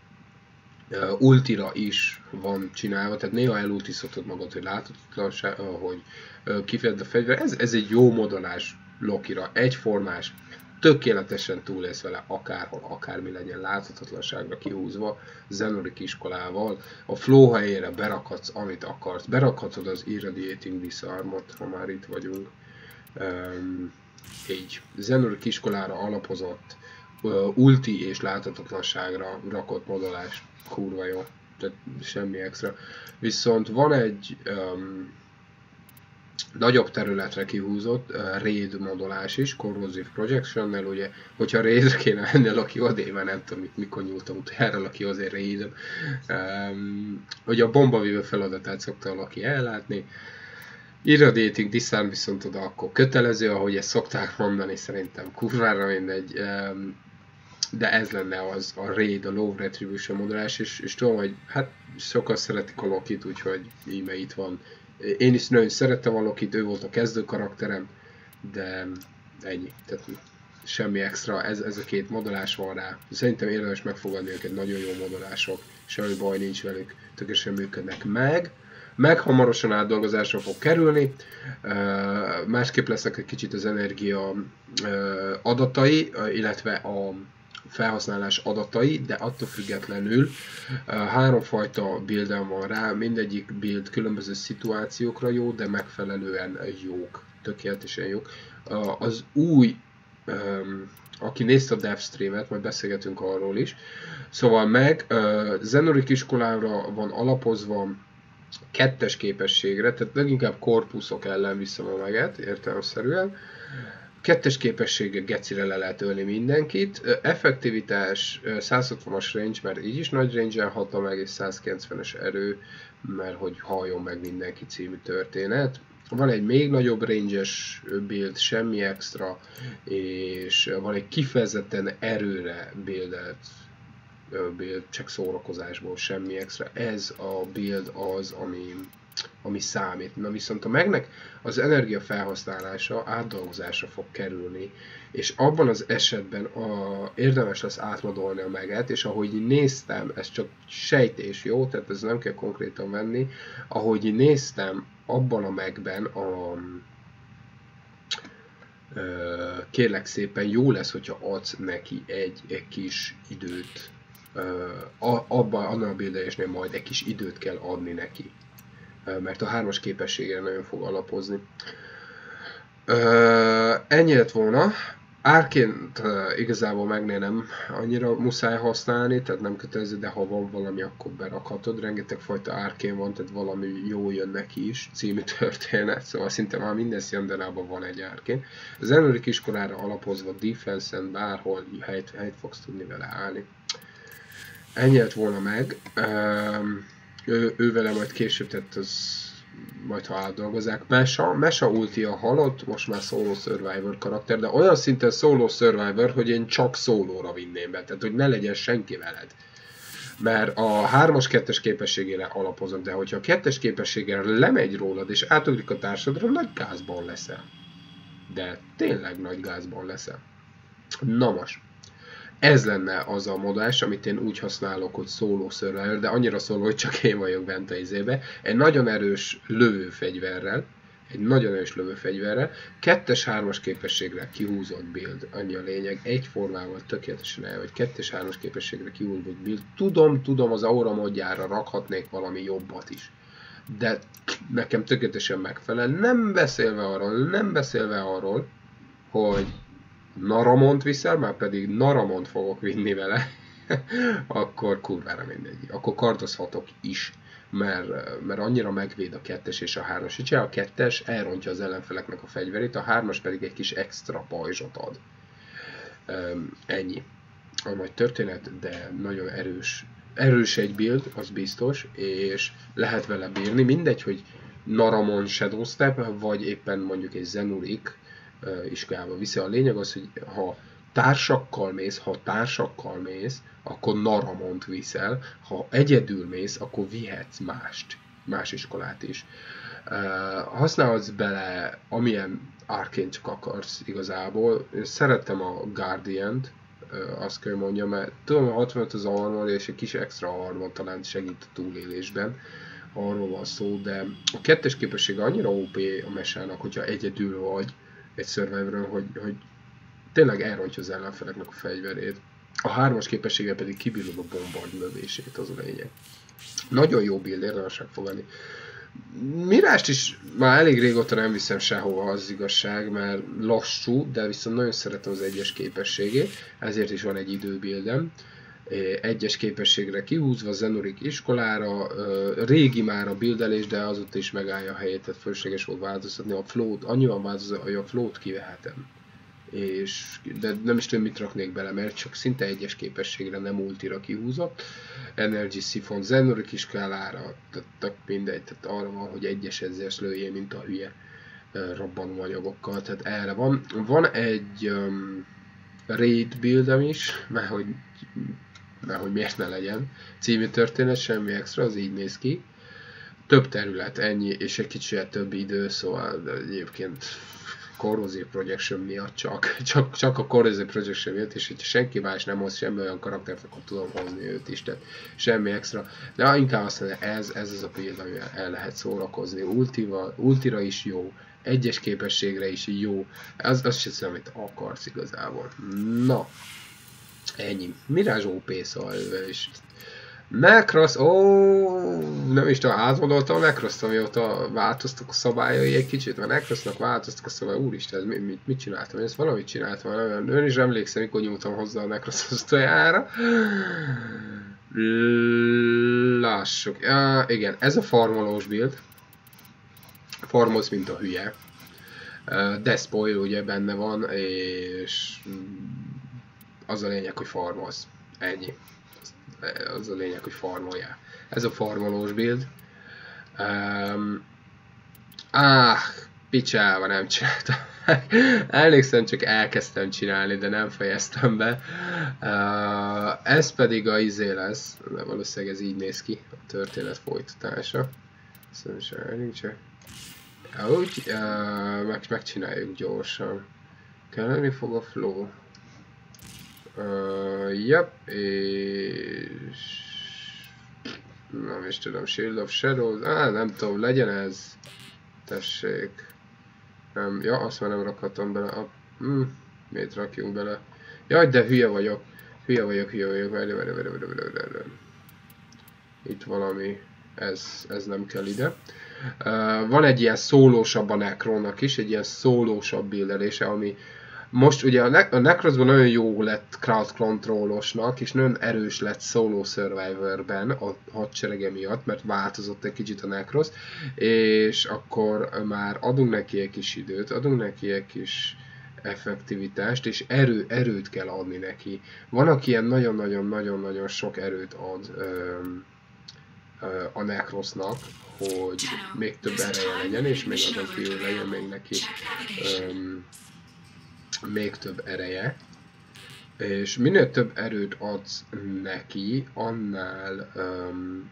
uh, ultira is van csinálva, tehát néha elultizhatod magad, hogy láthatatlanság, uh, hogy uh, kifejezd a fegyver. Ez, ez egy jó modalás Lokira, egyformás, tökéletesen túlélsz vele akárhol, akármi legyen, láthatatlanságra kihúzva, Zenurk iskolával, a flow helyére berakhatsz, amit akarsz, berakhatod az Irradiating Disarmot, ha már itt vagyunk, um, így, Zenurk iskolára alapozott, uh, ulti és láthatatlanságra rakott modolás, kurva jó, tehát semmi extra, viszont van egy um, nagyobb területre kihúzott uh, raid modolás is, Corrosive Projection-nel, ugye, hogyha raidre kéne menni a Loki odé, mert nem tudom, mikor nyúltam utoljára Loki azért raid. Um, ugye a bombavívő feladatát szokta a Loki ellátni. Irradiating Disarm viszont oda akkor kötelező, ahogy ezt szokták mondani, szerintem kurvára mindegy. Um, de ez lenne az a raid, a low retribution modolás, és, és tudom, hogy hát sokan szeretik a Lokit, úgyhogy íme itt van. Én is nagyon szerettem a Lokit, ő volt a kezdő karakterem, de ennyi, tehát semmi extra, ez, ez a két modolás van rá. Szerintem érdemes megfogadni őket, nagyon jó modolások, semmi baj nincs velük, tökéletesen működnek meg. Meg hamarosan átdolgozásra fog kerülni, másképp lesznek egy kicsit az energia adatai, illetve a felhasználás adatai, de attól függetlenül háromfajta builden van rá, mindegyik build különböző szituációkra jó, de megfelelően jók, tökéletesen jók. Az új, aki nézte a dev streamet, majd beszélgetünk arról is, szóval meg Zenurk iskolára van alapozva, kettes képességre, tehát leginkább korpuszok ellen viszem a meget, értelemszerűen. Kettes képességgel gecire le lehet ölni mindenkit. Effektivitás száz hatvanas range, mert így is nagy range-en hatna meg, és száz kilencvenes erő, mert hogy halljon meg mindenki című történet. Van egy még nagyobb range-es build, semmi extra, és van egy kifejezetten erőre buildet build, csak szórakozásból, semmi extra. Ez a build az, ami ami számít. Na viszont a Magnek az energia felhasználása átdolgozásra fog kerülni, és abban az esetben a, érdemes lesz átmodolni a Maget, és ahogy néztem, ez csak sejtés, jó? Tehát ez nem kell konkrétan venni, ahogy néztem, abban a Magben a kérlek szépen jó lesz, hogyha adsz neki egy, egy kis időt, abban, annak a bildelésnél majd egy kis időt kell adni neki, mert a hármas képességére nagyon fog alapozni. Ennyi lett volna. Árként igazából Magnél nem annyira muszáj használni, tehát nem kötelező, de ha van valami, akkor berakhatod. Rengeteg fajta árkén van, tehát valami jó jön neki is, című történet, szóval szinte már minden Yandere-ban van egy árkén. Az Zenurik iskolára alapozva defense-en bárhol helyt, helyt fogsz tudni vele állni. Ennyi lett volna meg. Ő, ő vele majd később, tehát az majd ha átdolgozzák. Mesa, Mesa ultia halott, most már Solo Survivor karakter, de olyan szinten Solo Survivor, hogy én csak szólóra vinném be, tehát hogy ne legyen senki veled. Mert a hármas kettes képességére alapozom, de hogyha a kettes képességére lemegy rólad és átugrik a társadra, nagy gázban leszel. De tényleg nagy gázban leszel. Na most. Ez lenne az a modás, amit én úgy használok, hogy Solo Survivor, de annyira szóló, hogy csak én vagyok bent a izébe. Egy nagyon erős lövőfegyverrel, egy nagyon erős lövőfegyverrel, kettes-hármas képességre kihúzott build, annyi a lényeg, egyformával tökéletesen el, vagy kettes-hármas képességre kihúzott build. Tudom, tudom, az aura modjára rakhatnék valami jobbat is, de nekem tökéletesen megfelel, nem beszélve arról, nem beszélve arról, hogy Naramont viszel, már pedig Naramont fogok vinni vele, akkor kurvára mindegy. Akkor kardozhatok is, mert, mert annyira megvéd a kettes és a hármas. Így a kettes elrontja az ellenfeleknek a fegyverét, a hármas pedig egy kis extra pajzsot ad. Um, ennyi. A nagy történet, de nagyon erős. Erős egy build, az biztos, és lehet vele bírni. Mindegy, hogy Naramon Shadow Step, vagy éppen mondjuk egy Zenurik iskolába viszi. A lényeg az, hogy ha társakkal mész, ha társakkal mész, akkor Naramont viszel, ha egyedül mész, akkor vihetsz mást, más iskolát is. Uh, használhatsz bele amilyen árként csak akarsz igazából. Én szerettem a Guardian-t, uh, azt kell mondjam, mert tudom, hatvanöt az armor és egy kis extra armor talán segít a túlélésben. Arról van szó, de a kettes képessége annyira ó pé a mesának, hogyha egyedül vagy egy Survivoron, hogy, hogy tényleg elrontja az ellenfeleknek a fegyverét. A hármas képessége pedig kibírod a bombard lövését, az a lényeg. Nagyon jó build, érdemes megfogadni. Mirást is már elég régóta nem viszem sehova, az igazság, mert lassú, de viszont nagyon szeretem az egyes képességét, ezért is van egy időbuildem. Egyes képességre kihúzva Zenurik iskolára, régi már a buildelés, de azóta is megállja a helyét, tehát fölösleges volt változtatni. A float, annyiban változtat, hogy a float kivehetem. És, de nem is tudom, mit raknék bele, mert csak szinte egyes képességre, nem ultira kihúzott. Energy Siphon Zenurik iskolára, tehát mindegy, tehát arra van, hogy egyes ezért lőjél, mint a hülye robbanó anyagokkal, tehát erre van. Van egy um, raid buildem is, mert hogy mert hogy miért ne legyen. Című történet, semmi extra, az így néz ki. Több terület, ennyi, és egy kicsit több idő, szóval egyébként Corrosive Projection miatt csak, csak, csak a Corrosive Projection miatt, és hogyha senki más nem hoz semmi olyan karaktert, akkor tudom hozni őt is, tehát semmi extra. De inkább azt mondja, ez, ez az a példa, amivel el lehet szórakozni. Ultival, ultira is jó, egyes képességre is jó, az, az sem tudom, amit akarsz igazából. Na. Ennyi. Mirage ó pé, szóval is. Macross, ó, nem is tudom, átmondoltam a Macross-t, amióta változtak a szabályai egy kicsit, mert Macrossnak változtak a szabályai, úristen, mit, mit, mit csináltam? Én ezt valamit csináltam, nem, ön is emlékszem, mikor nyújtam hozzá a Macross osztajára. Lássuk. Ja, igen, ez a farmolós build. Farmolsz, mint a hülye. De spoil ugye benne van, és az a lényeg, hogy farmolsz. Ennyi. Az a lényeg, hogy farmoljál. Ez a farmolós build. Um, áh, picsába nem csináltam. Elnékszem, csak elkezdtem csinálni, de nem fejeztem be. Uh, ez pedig a izé lesz, de valószínűleg ez így néz ki, a történet folytatása. Szóval nincs. Úgy, uh, meg, megcsináljuk gyorsan. Kelleni fog a flow. Uh, yep, és... Nem is tudom, Shield of Shadows, á, nem tudom, legyen ez. Tessék. Nem, ja, azt már nem rakhatom bele. A... Hm, miért rakjunk bele? Jaj, de hülye vagyok. Hülye vagyok, hülye vagyok, várj, várj, várj, várj, várj, várj. Itt valami, ez, ez nem kell ide. Uh, van egy ilyen szólósabb a Necronnak is, egy ilyen szólósabb buildelése, ami most ugye a, ne a Necrosban nagyon jó lett crowd controlosnak, és nagyon erős lett Solo Survivorben a hadserege miatt, mert változott egy kicsit a Necros, és akkor már adunk neki egy kis időt, adunk neki egy kis effektivitást, és erő, erőt kell adni neki. Van, aki ilyen nagyon-nagyon-nagyon-nagyon sok erőt ad öm, ö, a Necrosnak, hogy még több ereje legyen, és még azon kívül legyen még neki öm, még több ereje. És minél több erőt adsz neki, annál öm,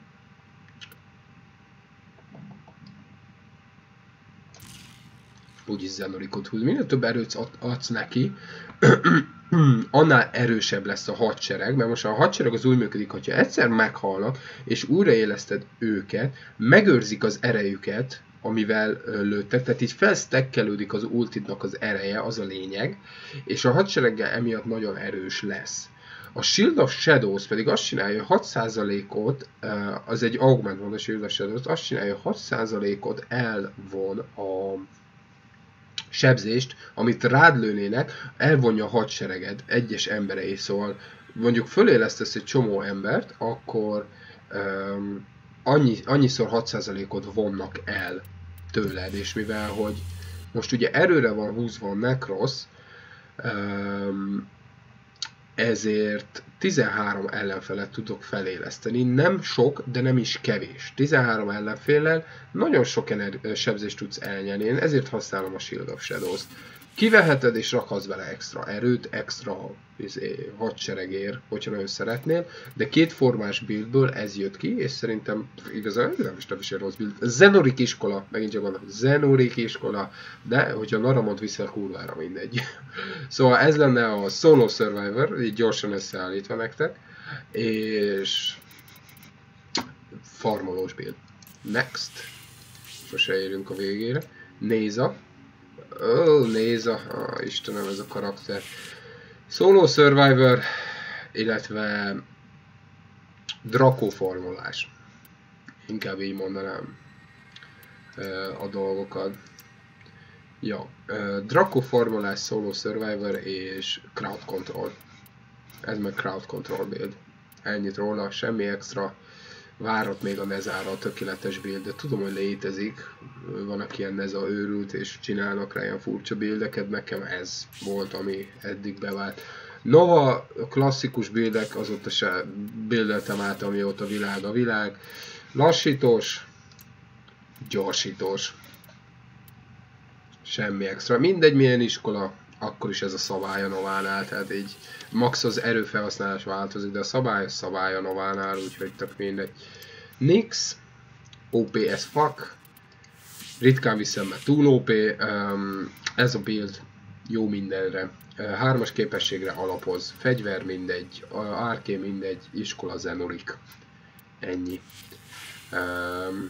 úgyis Zenorikot húz, minél több erőt adsz neki, annál erősebb lesz a hadsereg, mert most a hadsereg az úgy működik, hogyha egyszer meghalnak, és újraéleszted őket, megőrzik az erejüket, amivel lőttek, tehát így felsztekkelődik az ultidnak az ereje, az a lényeg, és a hadsereggel emiatt nagyon erős lesz. A Shield of Shadows pedig azt csinálja, hogy hat százalékot, az egy augment van a Shield of Shadows, azt csinálja, hogy hat százalékot elvon a sebzést, amit rád lőnének, elvonja a hadsereged egyes emberei, szóval mondjuk fölélesztesz egy csomó embert, akkor um, annyi, annyiszor hat százalékot vonnak el tőled, és mivel, hogy most ugye erőre van húzva a Necros, um, ezért tizenhárom ellenfelet tudok feléleszteni. Nem sok, de nem is kevés. tizenhárom ellenféllel nagyon sok sebzést tudsz elnyerni. Én ezért használom a Shield of Shadows-t. Kiveheted és rakhatsz vele extra erőt, extra izé, hadseregér, hogyha nagyon szeretnél, de két formás buildből ez jött ki, és szerintem igazán nem is, nem is egy rossz build. Zenorik iskola, megint csak vannak Zenorik iskola, de hogyha Naramont viszel, kurvára mindegy. Szóval ez lenne a Solo Survivor, így gyorsan összeállítva nektek, és farmolós build. Next, sose érünk a végére. Néza. Ó, oh, Néza, ah, Istenem, ez a karakter. Solo Survivor, illetve Draco formolás. Inkább így mondanám uh, a dolgokat. Ja, uh, Draco formolás, Solo Survivor és Crowd Control. Ez meg Crowd Control build. Ennyit róla, semmi extra. Várott még a Nezára a tökéletes build, de tudom, hogy létezik. Van, aki ilyen Neza őrült, és csinálnak rá ilyen furcsa buildeket, nekem ez volt, ami eddig bevált. Nova klasszikus buildek, azóta se buildeltem át, amióta világ a világ. Lassítós, gyorsítós. Semmi extra. Mindegy milyen iskola, akkor is ez a szabály a Novánál, tehát így max az erőfelhasználás változik, de a szabály a szabály a Novánál, úgyhogy tök mindegy. Nix, o pé as fuck, ritkán viszem, mert túl o pé, um, ez a build jó mindenre, uh, hármas képességre alapoz, fegyver mindegy, árké mindegy, iskola Zenorik, ennyi. Um,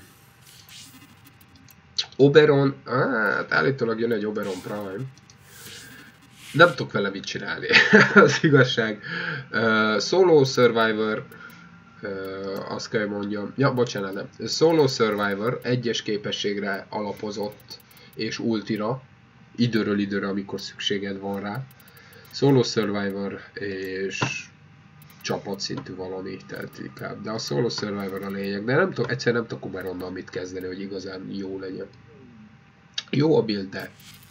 Oberon, hát állítólag jön egy Oberon Prime. Nem tudok vele mit csinálni, az igazság. Uh, Solo Survivor, uh, azt kell mondjam, ja bocsánat, nem. Solo Survivor egyes képességre alapozott és ultira, időről időre, amikor szükséged van rá. Solo Survivor és csapatszintű valami, tehát inkább. De a Solo Survivor a lényeg, de nem tudok, egyszerűen nem tudok Oberonnal mit kezdeni, hogy igazán jó legyen. Jó a build, de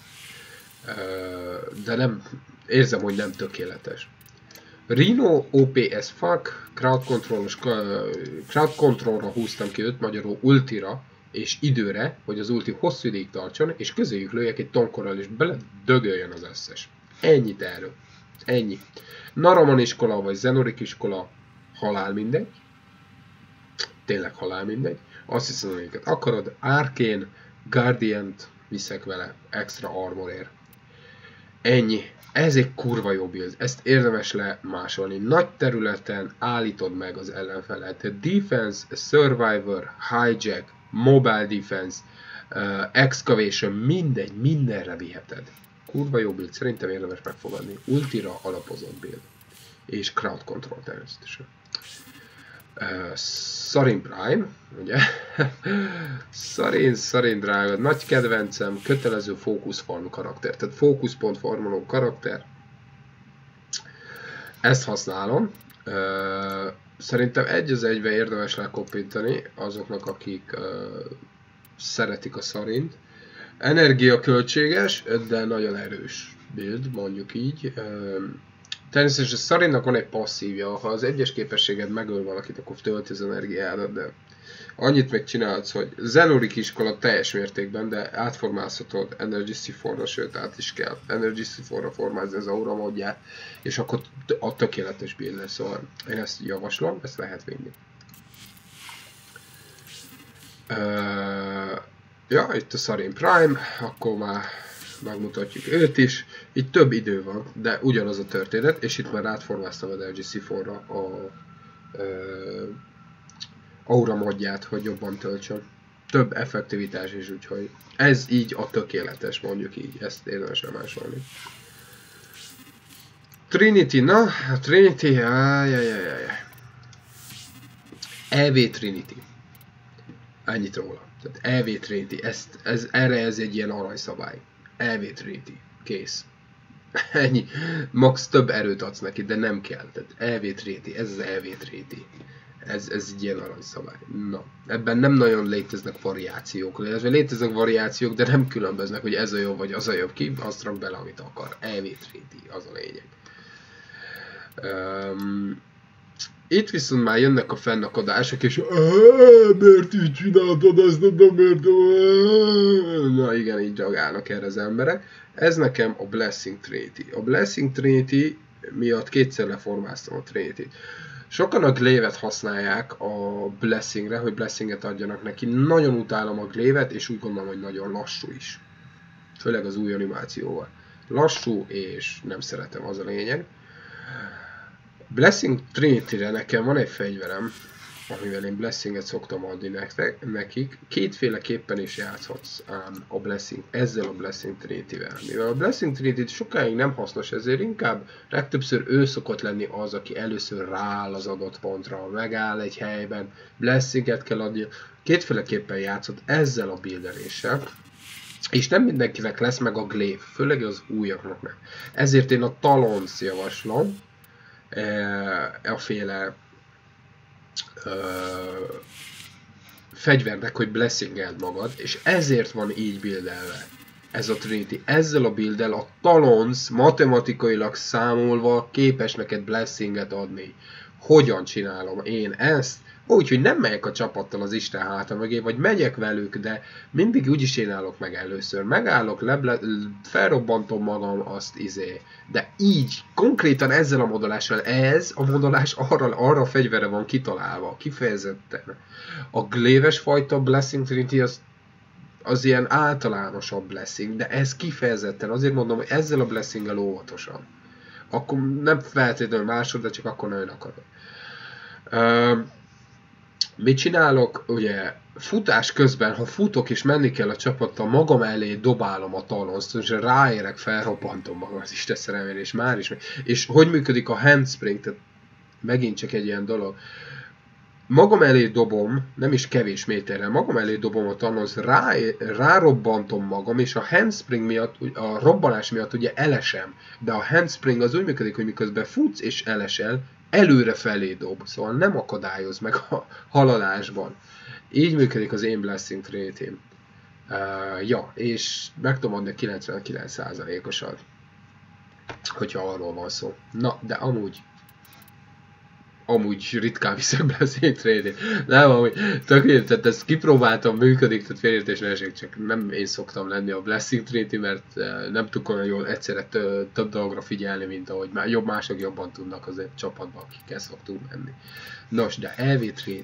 de nem, érzem, hogy nem tökéletes. Rhino o pé as fuck, crowd controlos, crowd controlra húztam ki őt, magyarul ultira és időre, hogy az ulti hosszú ideig tartson, és közéjük lőjek egy tonkorral, és bele dögöljön az összes. Ennyit erről. Ennyi. Naramon iskola vagy Zenorik iskola, halál mindegy. tényleg halál mindegy. Azt hiszem, hogy amiket akarod, Arcane, Guardian-t viszek vele, extra armorért. Ennyi. Ez egy kurva jó build. Ezt érdemes lemásolni. Nagy területen állítod meg az ellenfelet. Defense, Survivor, Hijack, Mobile Defense, uh, Excavation, mindegy, mindenre viheted. Kurva jó build. Szerintem érdemes megfogadni. Ultira alapozott build. És Crowd Control természetesen. Uh, Sarin Prime, ugye? Sarin, Sarin drága, nagy kedvencem, kötelező fókuszfarm karakter, tehát fókuszpont farmoló karakter. Ezt használom. Uh, szerintem egy az egybe érdemes lekoppintani azoknak, akik uh, szeretik a Sarint. Energia költséges, de nagyon erős build, mondjuk így. Uh, Természetesen Sarinnak van egy passzívja, ha az egyes képességed megöl valakit, akkor tölti az energiádat, de annyit megcsinálsz, hogy Zenurik iskola teljes mértékben, de átformázhatod Energy Siphonra, sőt át is kell Energy Siphonra formázni az aura módját, és akkor a tökéletes build lesz, szóval én ezt javaslom, ezt lehet vinni. Uh, ja, itt a Sarin Prime, akkor már megmutatjuk őt is. Itt több idő van, de ugyanaz a történet, és itt már átformáztam a Energy Siphonra a uh, aura modját, hogy jobban töltsön. Több effektivitás is, úgyhogy ez így a tökéletes, mondjuk így, ezt érdemes másolni. Trinity, na, a Trinity, ajajajajaj. é vé Trinity. Ennyit róla. Tehát é vé Trinity, ezt, ez, erre ez egy ilyen aranyszabály. é vé Trinity. Kész. Ennyi. Max több erőt adsz neki, de nem kell. Tehát é vé Trinity, ez az é vé Trinity. Ez, ez egy ilyen aranyszabály. Na, ebben nem nagyon léteznek variációk. Léteznek variációk, de nem különböznek, hogy ez a jobb vagy az a jobb. Ki azt rak bele, amit akar. é vé Trinity, az a lényeg. Um, Itt viszont már jönnek a fennakadások, és miért így csináltad ezt, nem miért... Na igen, így reagálnak erre az emberek. Ez nekem a Blessing Trinity. A Blessing Trinity miatt kétszer leformáztam a Trinity-t. Sokan a Glaive-et használják a Blessingre, hogy Blessinget adjanak neki. Nagyon utálom a Glaive-et, és úgy gondolom, hogy nagyon lassú is. Főleg az új animációval. Lassú, és nem szeretem, az a lényeg. Blessing Trinity-re nekem van egy fegyverem, amivel én Blessinget szoktam adni nektek, nekik. Kétféleképpen is játszhatsz a Blessing, ezzel a Blessing Trinity-vel. Mivel a Blessing Trinity sokáig nem hasznos, ezért inkább legtöbbször ő szokott lenni az, aki először rááll az adott pontra, megáll egy helyben, Blessinget kell adni. Kétféleképpen játszott ezzel a buildeléssel. És nem mindenkinek lesz meg a Glaive, főleg az újaknak nem. Ezért én a Talons javaslom, a féle uh, fegyvernek, hogy blessingeld magad, és ezért van így buildelve ez a Trinity. Ezzel a builddel a Talons matematikailag számolva képes neked blessinget adni. Hogyan csinálom én ezt? Úgy, hogy nem megyek a csapattal az Isten háta mögé, vagy megyek velük, de mindig úgy is csinálok meg először. Megállok, leble, felrobbantom magam, azt izé. De így, konkrétan ezzel a modolással, ez a modolás arra, arra a fegyverre van kitalálva, kifejezetten. A Glaive-es fajta Blessing Trinity az, az ilyen általánosabb blessing, de ez kifejezetten, azért mondom, hogy ezzel a blessinggel óvatosan. Akkor nem feltétlenül másod, de csak akkor nagyon akarod. Uh, Mit csinálok? Ugye futás közben, ha futok és menni kell a csapattal, magam elé dobálom a Talons-t, és ráérek, felrobbantom magam az Isten szerelmére, és már is. És hogy működik a handspring, tehát megint csak egy ilyen dolog. Magam elé dobom, nem is kevés méterrel, magam elé dobom a Talons, rá, rárobbantom magam, és a handspring miatt, a robbanás miatt ugye elesem. De a handspring az úgy működik, hogy miközben futsz és elesel, előre felé dob, szóval nem akadályoz meg a haladásban. Így működik az én Blessing Trinity-m. Uh, ja, és meg tudom adni kilencvenkilenc százalékosat, hogyha arról van szó. Na, de amúgy amúgy ritkán viszek Blessing Trinity-t. Nem, amúgy tökéletes, tehát ezt kipróbáltam, működik, tehát félértés ne esik, csak nem én szoktam lenni a Blessing Trinity, mert nem tudok olyan jól egyszerre több dologra figyelni, mint ahogy már jobb mások jobban tudnak az egy csapatban, akikkel szoktunk menni. Nos, de é vé Trinity.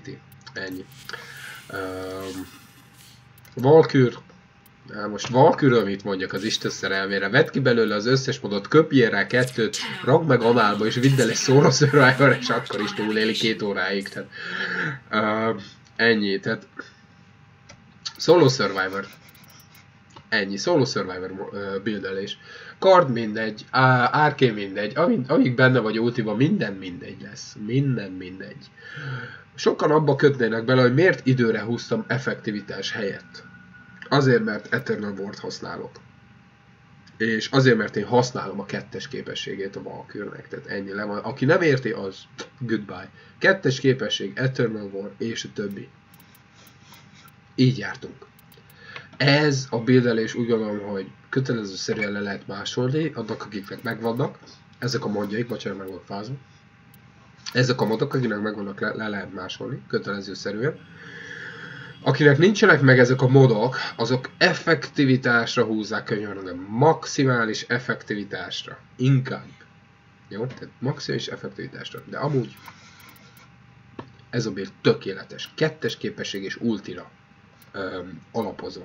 Ennyi. Um, Valkür. Most Valkürről mit mondjak az Isten szerelmére? Vedd ki belőle az összes modot, köpjél rá kettőt, rakd meg análba és vidd el egy Solo Survivor, és akkor is túléli két óráig. Tehát, uh, ennyi. Tehát Solo Survivor. Ennyi. Solo Survivor uh, buildelés. Kard mindegy, Arcane mindegy, amíg, amíg benne vagy ultiban, minden mindegy lesz. Minden mindegy. Sokan abba kötnének bele, hogy miért időre húztam effektivitás helyett. Azért, mert Eternal Ward használok. És azért, mert én használom a kettes képességét a Valkürnek. Tehát ennyi le van. Aki nem érti, az goodbye. Kettes képesség, Eternal Ward és a többi. Így jártunk. Ez a buildelés úgy gondolom, hogy kötelező szerűen le lehet másolni, annak akiknek megvannak. Ezek a modjaik, bocsánat, meg volt fázva. Ezek a modok, akiknek megvannak, le, le lehet másolni, kötelező szerűen. Akinek nincsenek meg ezek a modok, azok effektivitásra húzzák könyörögöm. Maximális effektivitásra. Inkább. Jó? Tehát maximális effektivitásra. De amúgy ez a build tökéletes. Kettes képesség és ultira öm, alapozó.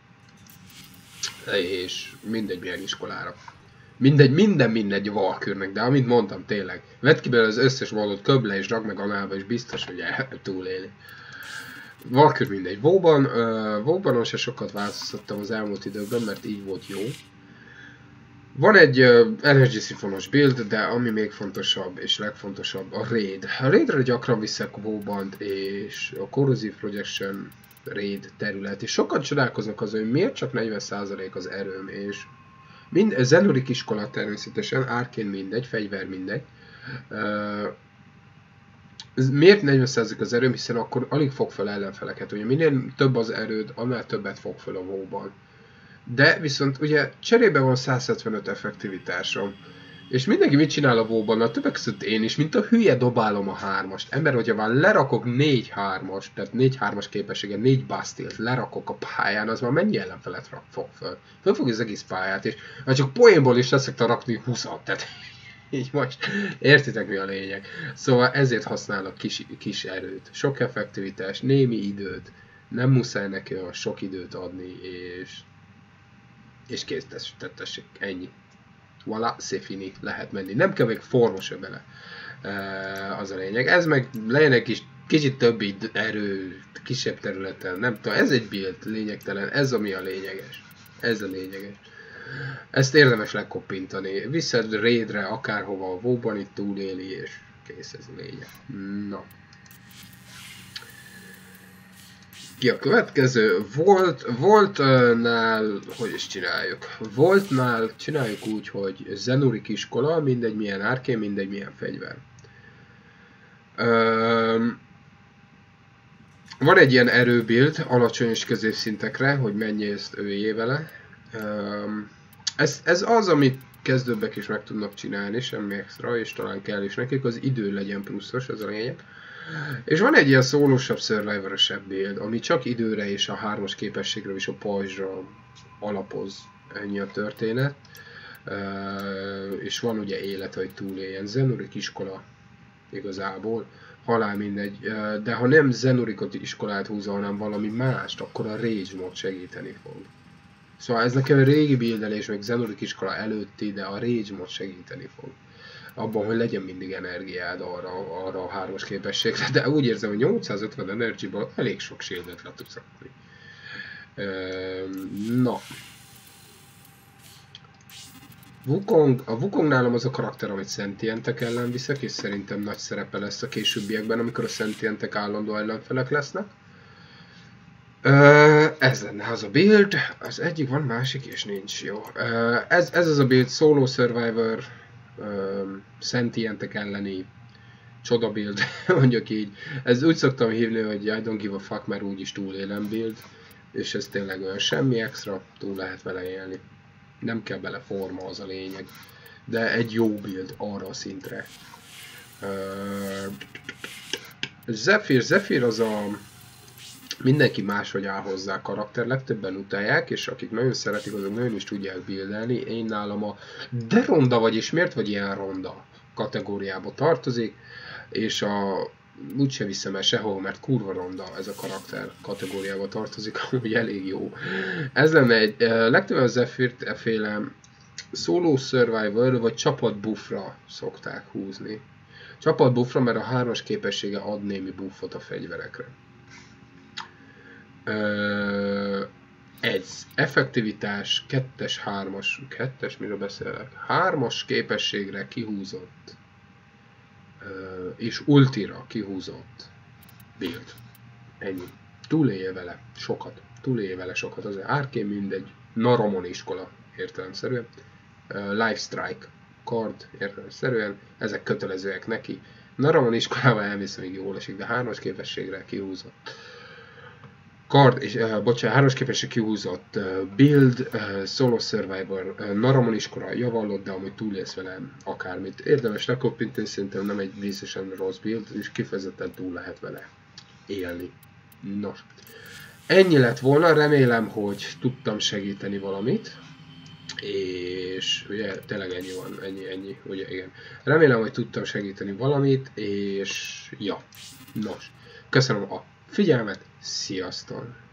És mindegy milyen iskolára. Mindegy, minden mindegy a Valkürnek, de amint mondtam tényleg, vedd ki belőle az összes modot, köb le és rakd meg análba, és biztos, hogy el túléli. Valkür mindegy. WoW-ban, uh, WoW-ban se sokat változtattam az elmúlt időkben, mert így volt jó. Van egy uh, Energy Siphonos build, de ami még fontosabb és legfontosabb a Raid. A Raidre gyakran viszek WoW-bant és a Corrosive Projection Raid terület, és sokan csodálkoznak azon, hogy miért csak negyven százalék az erőm, és mind, Zenurik iskola természetesen, Arcane mindegy, fegyver mindegy. Uh, Miért negyven százalék az erőm, hiszen akkor alig fog fel ellenfeleket, ugye minél több az erőd, annál többet fog fel a WoW-ban. De viszont ugye cserébe van száz hetvenöt effektivitásom. És mindenki mit csinál a WoW-ban? A többek között én is, mint a hülye dobálom a hármast. Ember, hogyha már lerakok négy hármas, tehát négy hármas képessége, négy bastilt lerakok a pályán, az már mennyi ellenfelet rak, fog föl? Föl fog az egész pályát, és már csak poénból is leszek rakni húszat, tehát így most értitek mi a lényeg. Szóval ezért használok kis, kis erőt, sok effektivitás, némi időt, nem muszáj neki olyan sok időt adni, és, és kész, tessék, ennyi. Voilà, c'est fini, lehet menni. Nem kell még formos bele, e, az a lényeg. Ez meg legyen egy kis, kicsit több erő, kisebb területen, nem tudom, ez egy build, lényegtelen, ez ami a lényeges. Ez a lényeges. Ezt érdemes lekoppintani. Viszed raidre, akárhova a WoW-ban itt túléli, és kész, ez a lényeg. Na. Ki a következő? Volt, Voltnál, hogy is csináljuk? Voltnál csináljuk úgy, hogy Zenurik iskola, mindegy milyen Arcane, mindegy milyen fegyver. Um, van egy ilyen erőbuild alacsony és középszintekre, hogy mennyi ezt öljé vele. Um, ez, ez az, amit kezdőbbek is meg tudnak csinálni, semmi extra, és talán kell is nekik, az idő legyen pluszos, ez a lényeg. És van egy ilyen szólósabb, survivor-ösebb build, ami csak időre és a hármas képességre és a pajzsra alapoz, ennyi a történet. Uh, és van ugye élet, hogy túléljen. Zenurik iskola igazából, halál mindegy, uh, de ha nem Zenurikot iskolát húzol, hanem valami mást, akkor a Rage mod segíteni fog. Szóval ez nekem a régi buildelés, meg Zenurik iskola előtti, de a Rage mod segíteni fog. Abban, hogy legyen mindig energiád arra, arra a hármas képességre, de úgy érzem, hogy nyolcszázötven energiból elég sok shieldet le tudsz rakni. Na. Wukong, a Wukong nálam az a karakter, amit szentientek ellen viszek, és szerintem nagy szerepe lesz a későbbiekben, amikor a szentientek állandó ellenfelek lesznek. Ez lenne az a build, az egyik van, másik és nincs, jó. Ez, ez az a build, Solo Survivor, szentientek elleni csoda build, mondjuk így. Ez úgy szoktam hívni, hogy I don't give a fuck, mert úgyis túlélem build, és ez tényleg olyan semmi extra, túl lehet vele élni. Nem kell bele forma, az a lényeg, de egy jó build arra a szintre. Uh, Zephyr, Zephyr az a... Mindenki máshogy áll hozzá a karakter, legtöbben utálják, és akik nagyon szeretik, azok nagyon is tudják buildelni. Én nálam a de ronda vagy, és miért vagy ilyen ronda kategóriába tartozik, és a úgyse viszem el sehol, mert kurva ronda ez a karakter kategóriába tartozik, amúgy elég jó. Ez lenne egy, legtöbben az Zephyrt féle Solo Survivor vagy csapat buffra szokták húzni. Csapat buffra, mert a hármas képessége ad némi buffot a fegyverekre. Ö, ez effektivitás, kettes, hármas, kettes, miről beszélek? Hármas képességre kihúzott ö, és ultira kihúzott build. Ennyi. Túlélje vele sokat. Túlélje vele sokat. Az Arcane mindegy. Naramon iskola értelemszerűen. Life Strike kard értelemszerűen. Ezek kötelezőek neki. Naramon iskolával elmész, még jól esik, de hármas képességre kihúzott kard, és uh, bocsánat, hármas képesség kihúzott uh, build, uh, Solo Survivor, uh, Naramon iskola javallott, de amúgy túlélsz vele akármit. Érdemes lekoppintani, szerintem nem egy vészesen rossz build, és kifejezetten túl lehet vele élni. Nos, ennyi lett volna, remélem, hogy tudtam segíteni valamit, és ugye tényleg ennyi van, ennyi, ennyi, ugye igen. Remélem, hogy tudtam segíteni valamit, és ja, nos, köszönöm a figyelmet, sziasztok!